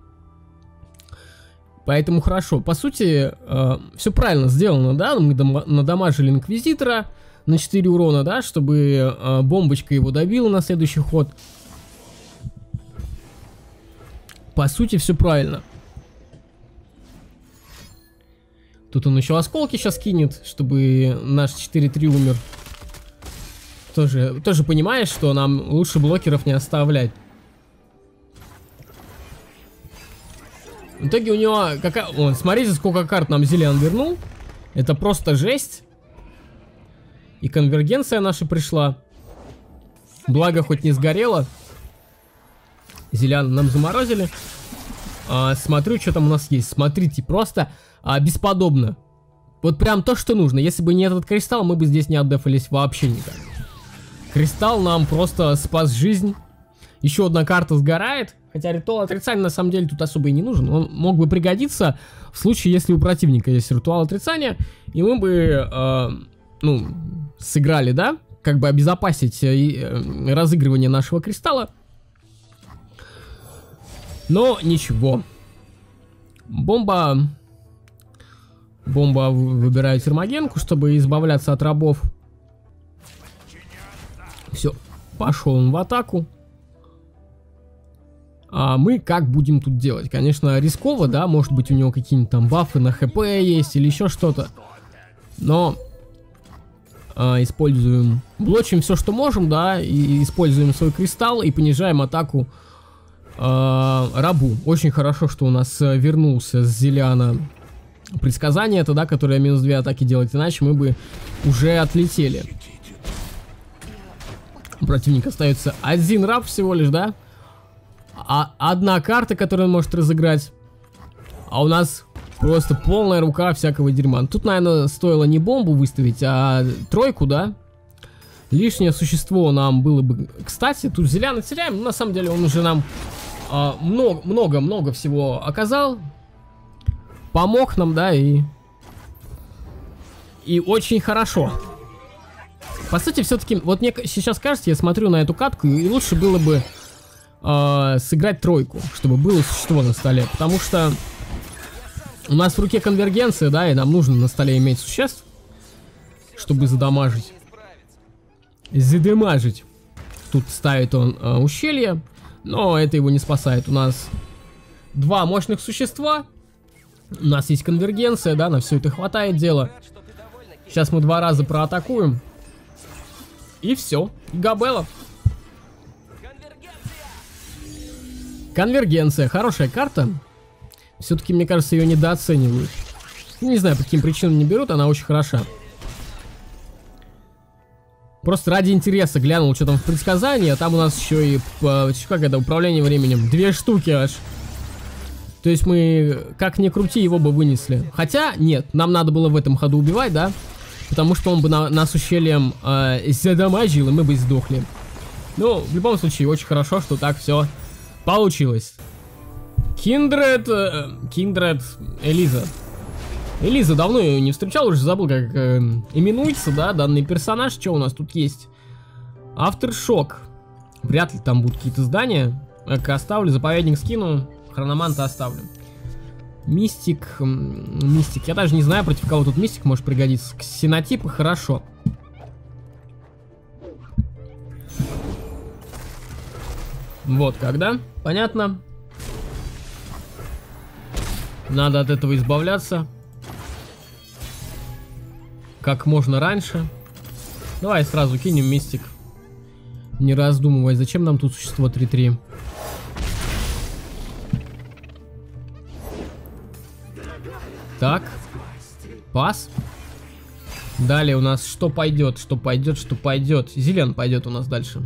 Speaker 1: Поэтому хорошо. По сути, все правильно сделано, да. Мы надамажили инквизитора на 4 урона, да, чтобы бомбочка его добила на следующий ход. По сути, все правильно. Тут он еще осколки сейчас кинет, чтобы наш 4-3 умер. Тоже понимаешь, что нам лучше блокеров не оставлять. В итоге у него... Вон, смотрите, сколько карт нам Зелиан вернул. Это просто жесть. И конвергенция наша пришла. Благо, хоть не сгорела. Зелиан нам заморозили. Смотрю, что там у нас есть. Смотрите, просто бесподобно. Вот прям то, что нужно. Если бы не этот кристалл, мы бы здесь не отдефались вообще никак. Кристалл нам просто спас жизнь. Еще одна карта сгорает. Хотя ритуал отрицания на самом деле тут особо и не нужен. Он мог бы пригодиться в случае, если у противника есть ритуал отрицания. И мы бы, сыграли, да? Как бы обезопасить разыгрывание нашего кристалла. Но ничего. Бомба выбирает термогенку, чтобы избавляться от рабов. Все, пошел он в атаку. А мы как будем тут делать? Конечно, рисково, да, может быть у него какие-нибудь там бафы на хп есть или еще что-то. Но используем, блочим все, что можем, да, и используем свой кристалл и понижаем атаку рабу. Очень хорошо, что у нас вернулся с Зелиана предсказание это, да, которое минус 2 атаки делает, иначе мы бы уже отлетели. У противника остается один раб всего лишь, да? Одна карта, которую он может разыграть. А у нас просто полная рука всякого дерьма. Тут, наверное, стоило не бомбу выставить, а тройку, да? Лишнее существо нам было бы... Кстати, тут Зеляна теряем, но на самом деле он уже нам много всего оказал. Помог нам, да, и очень хорошо. По сути, все-таки, вот мне сейчас кажется, я смотрю на эту катку, и лучше было бы сыграть тройку, чтобы было существо на столе. Потому что у нас в руке конвергенция, да, и нам нужно на столе иметь существ, чтобы задамажить. Задамажить. Тут ставит он ущелье, но это его не спасает. У нас два мощных существа. У нас есть конвергенция, да, на все это хватает дела. Сейчас мы 2 раза проатакуем. И все. Габелла. Конвергенция. Хорошая карта. Все-таки, мне кажется, ее недооценивают. Не знаю, по каким причинам не берут, она очень хороша. Просто ради интереса глянул, что там в предсказании, а там у нас еще и, как это, управление временем. 2 штуки аж. То есть мы, как ни крути, его бы вынесли. Хотя, нет, нам надо было в этом ходу убивать, да? Потому что он бы нас ущельем задамажил, и мы бы сдохли. Ну, в любом случае, очень хорошо, что так все получилось. Киндред Элиза. Элиза, давно ее не встречал, уже забыл, как именуется, да, данный персонаж. Что у нас тут есть? Aftershock. Вряд ли там будут какие-то здания. Эко оставлю, заповедник скину, хрономанта оставлю. Мистик. Я даже не знаю, против кого тут мистик может пригодиться. Ксенотипы хорошо. Вот, когда? Понятно. Надо от этого избавляться. Как можно раньше. Давай сразу кинем мистик. Не раздумывай, зачем нам тут существо 3-3? Так. Пас. Далее у нас что пойдет, что пойдет, что пойдет. Зилиан пойдет у нас дальше.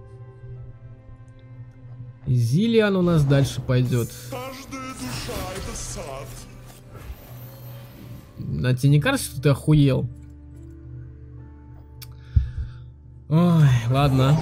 Speaker 1: Зилиан у нас дальше пойдет.
Speaker 4: Каждая душа — это сад.
Speaker 1: А тебе не кажется, что ты охуел? Ой, ладно.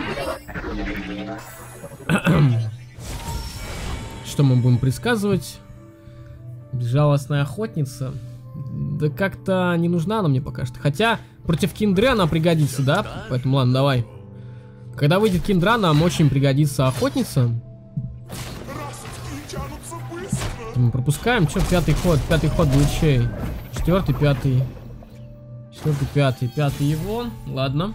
Speaker 1: Что мы будем предсказывать? Безжалостная охотница. Да как-то не нужна она мне пока что. Хотя против Киндры она пригодится, да? Поэтому ладно, давай. Когда выйдет Киндра, нам очень пригодится охотница. Мы пропускаем. Че, пятый ход будет чей? 4-й, 5-й. 4-й, 5-й. 5-й его. Ладно.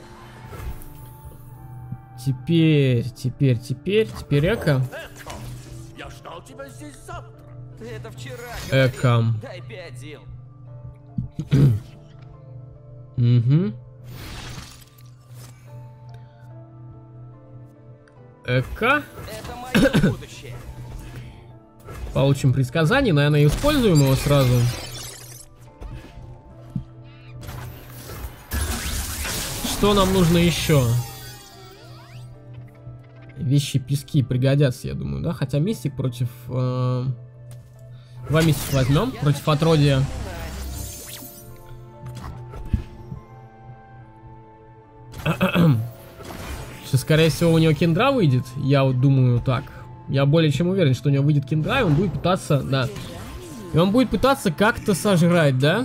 Speaker 1: Теперь Эко.
Speaker 2: Я ждал тебя здесь завтра. Ты это вчера
Speaker 1: Эко.
Speaker 2: Дай 5 зил.
Speaker 1: Угу. Эко.
Speaker 2: Это мое будущее.
Speaker 1: Получим предсказание, наверное, используем его сразу. Что нам нужно еще? Вещи пески пригодятся, я думаю, да? Хотя мистик против... 2 мистик возьмем против отродья. Что, скорее всего, у него Киндра выйдет. Я вот думаю так. Я более чем уверен, что у него выйдет Киндра, и он будет пытаться, да. И он будет пытаться как-то сожрать, да?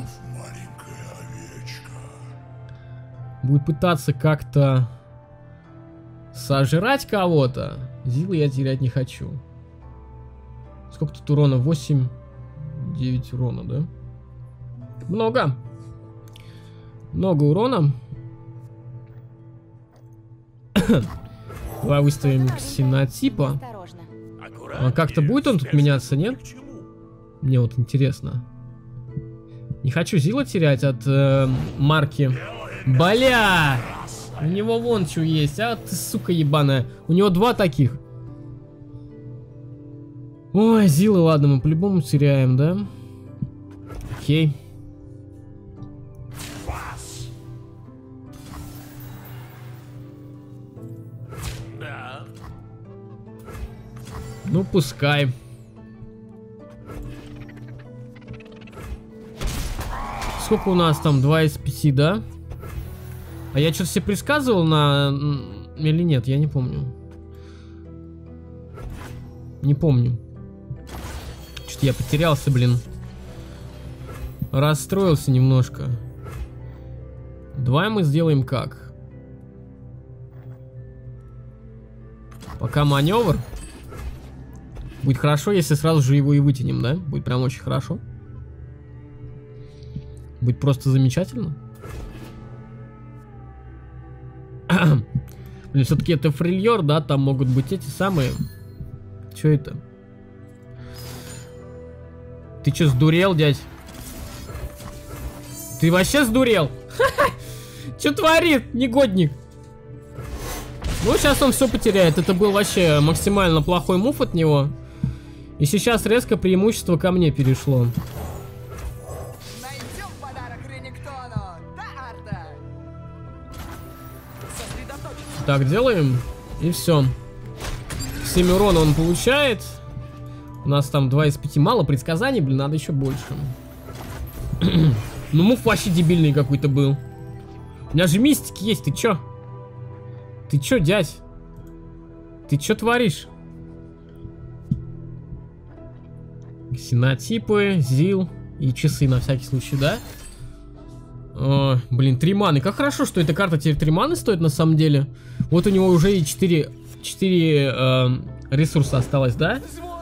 Speaker 1: Будет пытаться как-то сожрать кого-то. Зилы я терять не хочу. Сколько тут урона? 8, 9 урона, да? Много. Много урона. Давай выставим ксенотипа. А как-то будет он тут меняться, нет? Мне вот интересно. Не хочу Зила терять от марки. Бля! У него вон что есть, а ты, сука ебаная. У него 2 таких. Ой, Зилы, ладно, мы по-любому теряем, да? Окей. Ну, пускай. Сколько у нас там? 2 из 5, да? А я что-то себе предсказывал на... Или нет, я не помню. Не помню. Что-то я потерялся, блин. Расстроился немножко. 2 мы сделаем как? Пока маневр. Будет хорошо, если сразу же его и вытянем, да? Будет прям очень хорошо. Будет просто замечательно. Блин, все-таки это фрильер, да? Там могут быть эти самые... Че это? Ты че, сдурел, дядь? Ты вообще сдурел? Че творит, негодник? Ну, сейчас он все потеряет. Это был вообще максимально плохой мув от него. И сейчас резко преимущество ко мне перешло.
Speaker 2: Найдем подарок Рениктону, да, Арта?
Speaker 1: так делаем. И все. 7 урона он получает. У нас там 2 из 5. Мало предсказаний, блин, надо еще больше. Ну, мув вообще дебильный какой-то был. У меня же мистики есть, ты чё? Ты чё, дядь? Ты чё творишь? Ксенотипы, Зил и часы на всякий случай, да? О, блин, 3 маны. Как хорошо, что эта карта теперь 3 маны стоит на самом деле. Вот у него уже и 4 ресурса осталось, да?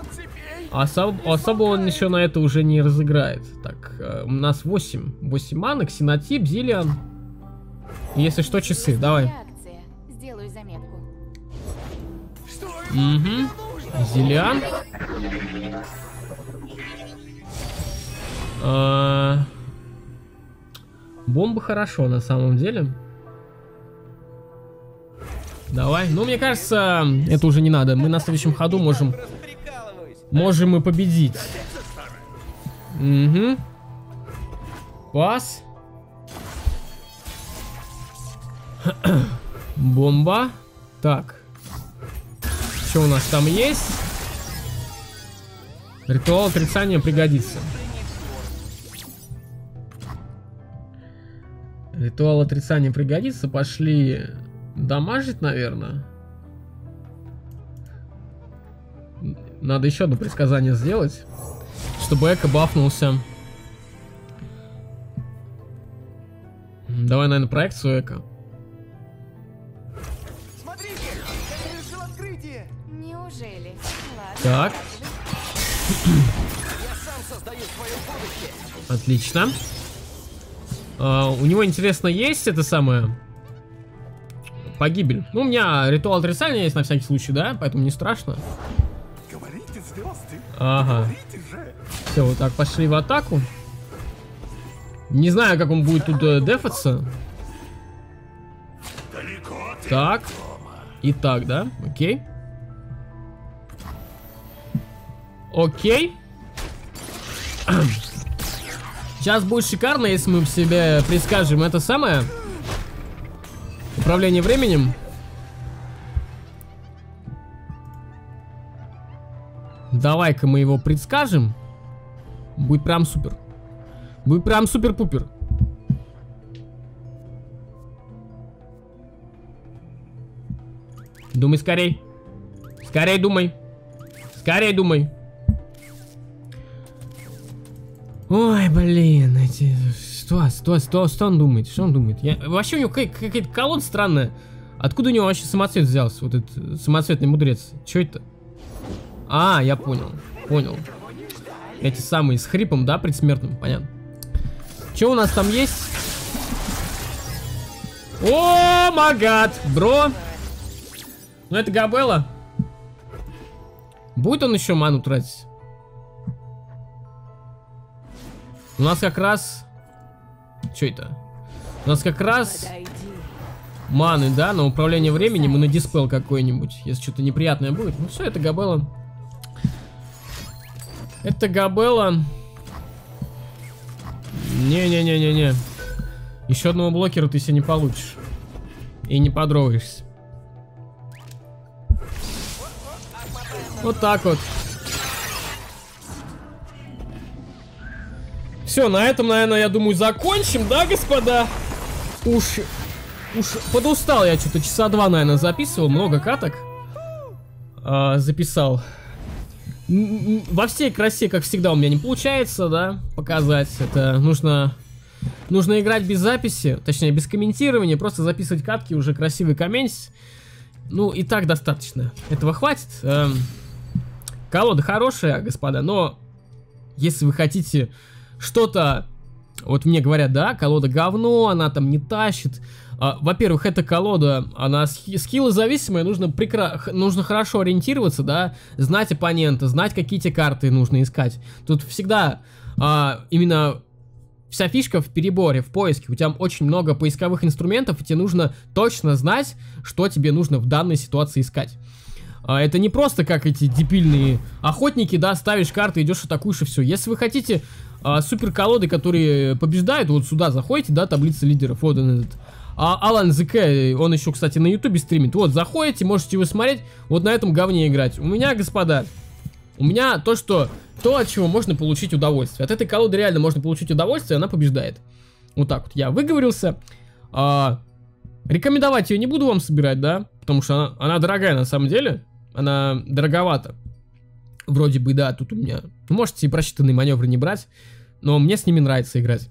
Speaker 1: Особо он еще на это уже не разыграет. Так, у нас 8 маны, ксенотип, Зилиан. Если что, часы, давай.
Speaker 3: Реакция. Сделаю заметку.
Speaker 1: Угу. Зилиан. Бомба хорошо на самом деле. Давай. Ну, мне кажется, это уже не надо. Мы на следующем ходу можем и победить. Угу. Пас. Бомба. Так. Что у нас там есть? Ритуал отрицания пригодится. Ритуал отрицания пригодится. Пошли дамажить, наверное. Надо еще одно предсказание сделать, чтобы эко бафнулся. Давай, наверное, проекцию эко.
Speaker 2: Смотрите, я решил открытие.
Speaker 3: Неужели? Ладно.
Speaker 1: Так.
Speaker 2: Я сам создаю свое будущее.
Speaker 1: Отлично. У него, интересно, есть это самое... Погибель. Ну, у меня ритуал отрицания есть на всякий случай, да? Поэтому не страшно.
Speaker 4: Говорите, звезды.
Speaker 1: Ага.
Speaker 4: Говорите же.
Speaker 1: Все, вот так, пошли в атаку. Не знаю, как он будет тут дефаться.
Speaker 4: Далеко ты.
Speaker 1: Так. И так, да? Окей. Окей. Сейчас будет шикарно, если мы в себе предскажем это самое. Управление временем. Давай-ка мы его предскажем. Будет прям супер. Будет прям супер-пупер. Думай скорей. Скорей думай. Скорей думай. Ой, блин, эти... Что он думает? Что он думает? Вообще у него какая-то колода странная. Откуда у него вообще самоцвет взялся? Вот этот самоцветный мудрец. Что это? А, я понял. Понял. Эти самые с хрипом, да, предсмертным? Понятно. Что у нас там есть? О, магад, бро. Ну это Габелла. Будет он еще ману тратить? У нас как раз... Что это? У нас как раз... Маны, да, на управление временем и на диспел какой-нибудь. Если что-то неприятное будет. Ну все, это Габелла. Это Габелла. Не-не-не-не-не. Еще одного блокера ты себе не получишь. И не подроешься. Вот так вот. Все, на этом, наверное, я думаю, закончим, да, господа? Уж подустал я что-то, часа 2, наверное, записывал, много каток записал. Во всей красе, как всегда, у меня не получается, да, показать. Это нужно играть без записи, точнее, без комментирования, просто записывать катки, уже красивый коммент. Ну, и так достаточно. Этого хватит. Колода хорошая, господа, но если вы хотите что-то... Вот мне говорят, да, колода говно, она там не тащит. Во-первых, эта колода, она скиллозависимая, нужно хорошо ориентироваться, да, знать оппонента, знать, какие тебе карты нужно искать. Тут всегда именно вся фишка в переборе, в поиске. У тебя очень много поисковых инструментов, и тебе нужно точно знать, что тебе нужно в данной ситуации искать. Это не просто как эти дебильные охотники, да, ставишь карты, идешь, атакуешь и все. Если вы хотите супер колоды, которые побеждают, вот сюда заходите, да, таблица лидеров, вот он этот Алан ЗК, он еще, кстати, на ютубе стримит. Вот, заходите, можете вы смотреть, вот на этом говне играть. У меня, господа, у меня то, от чего можно получить удовольствие. От этой колоды реально можно получить удовольствие, она побеждает. Вот так вот, я выговорился. Рекомендовать ее не буду вам собирать, да, потому что она дорогая на самом деле. Она дороговата. Вроде бы, да, тут у меня... Можете просчитанные маневры не брать, но мне с ними нравится играть.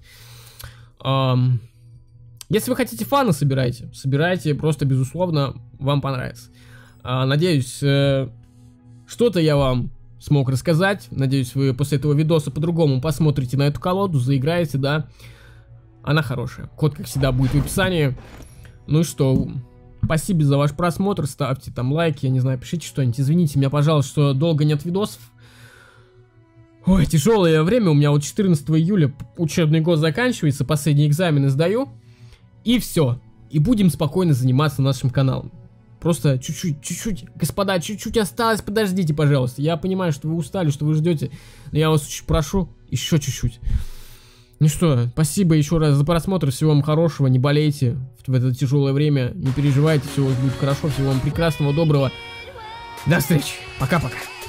Speaker 1: Если вы хотите фана, собирайте. Собирайте, просто, безусловно, вам понравится. Надеюсь, что-то я вам смог рассказать. Надеюсь, вы после этого видоса по-другому посмотрите на эту колоду, заиграете, да. Она хорошая. Код, как всегда, будет в описании. Ну и что... Спасибо за ваш просмотр, ставьте там лайки, я не знаю, пишите что-нибудь. Извините меня, пожалуйста, что долго нет видосов. Ой, тяжелое время, у меня вот 14 июля учебный год заканчивается, последние экзамены сдаю. И все, и будем спокойно заниматься нашим каналом. Просто чуть-чуть, господа, чуть-чуть осталось, подождите, пожалуйста. Я понимаю, что вы устали, что вы ждете, но я вас очень прошу, еще чуть-чуть. Ну что, спасибо еще раз за просмотр, всего вам хорошего, не болейте в это тяжелое время, не переживайте, все будет хорошо, всего вам прекрасного, доброго, до встречи, пока-пока.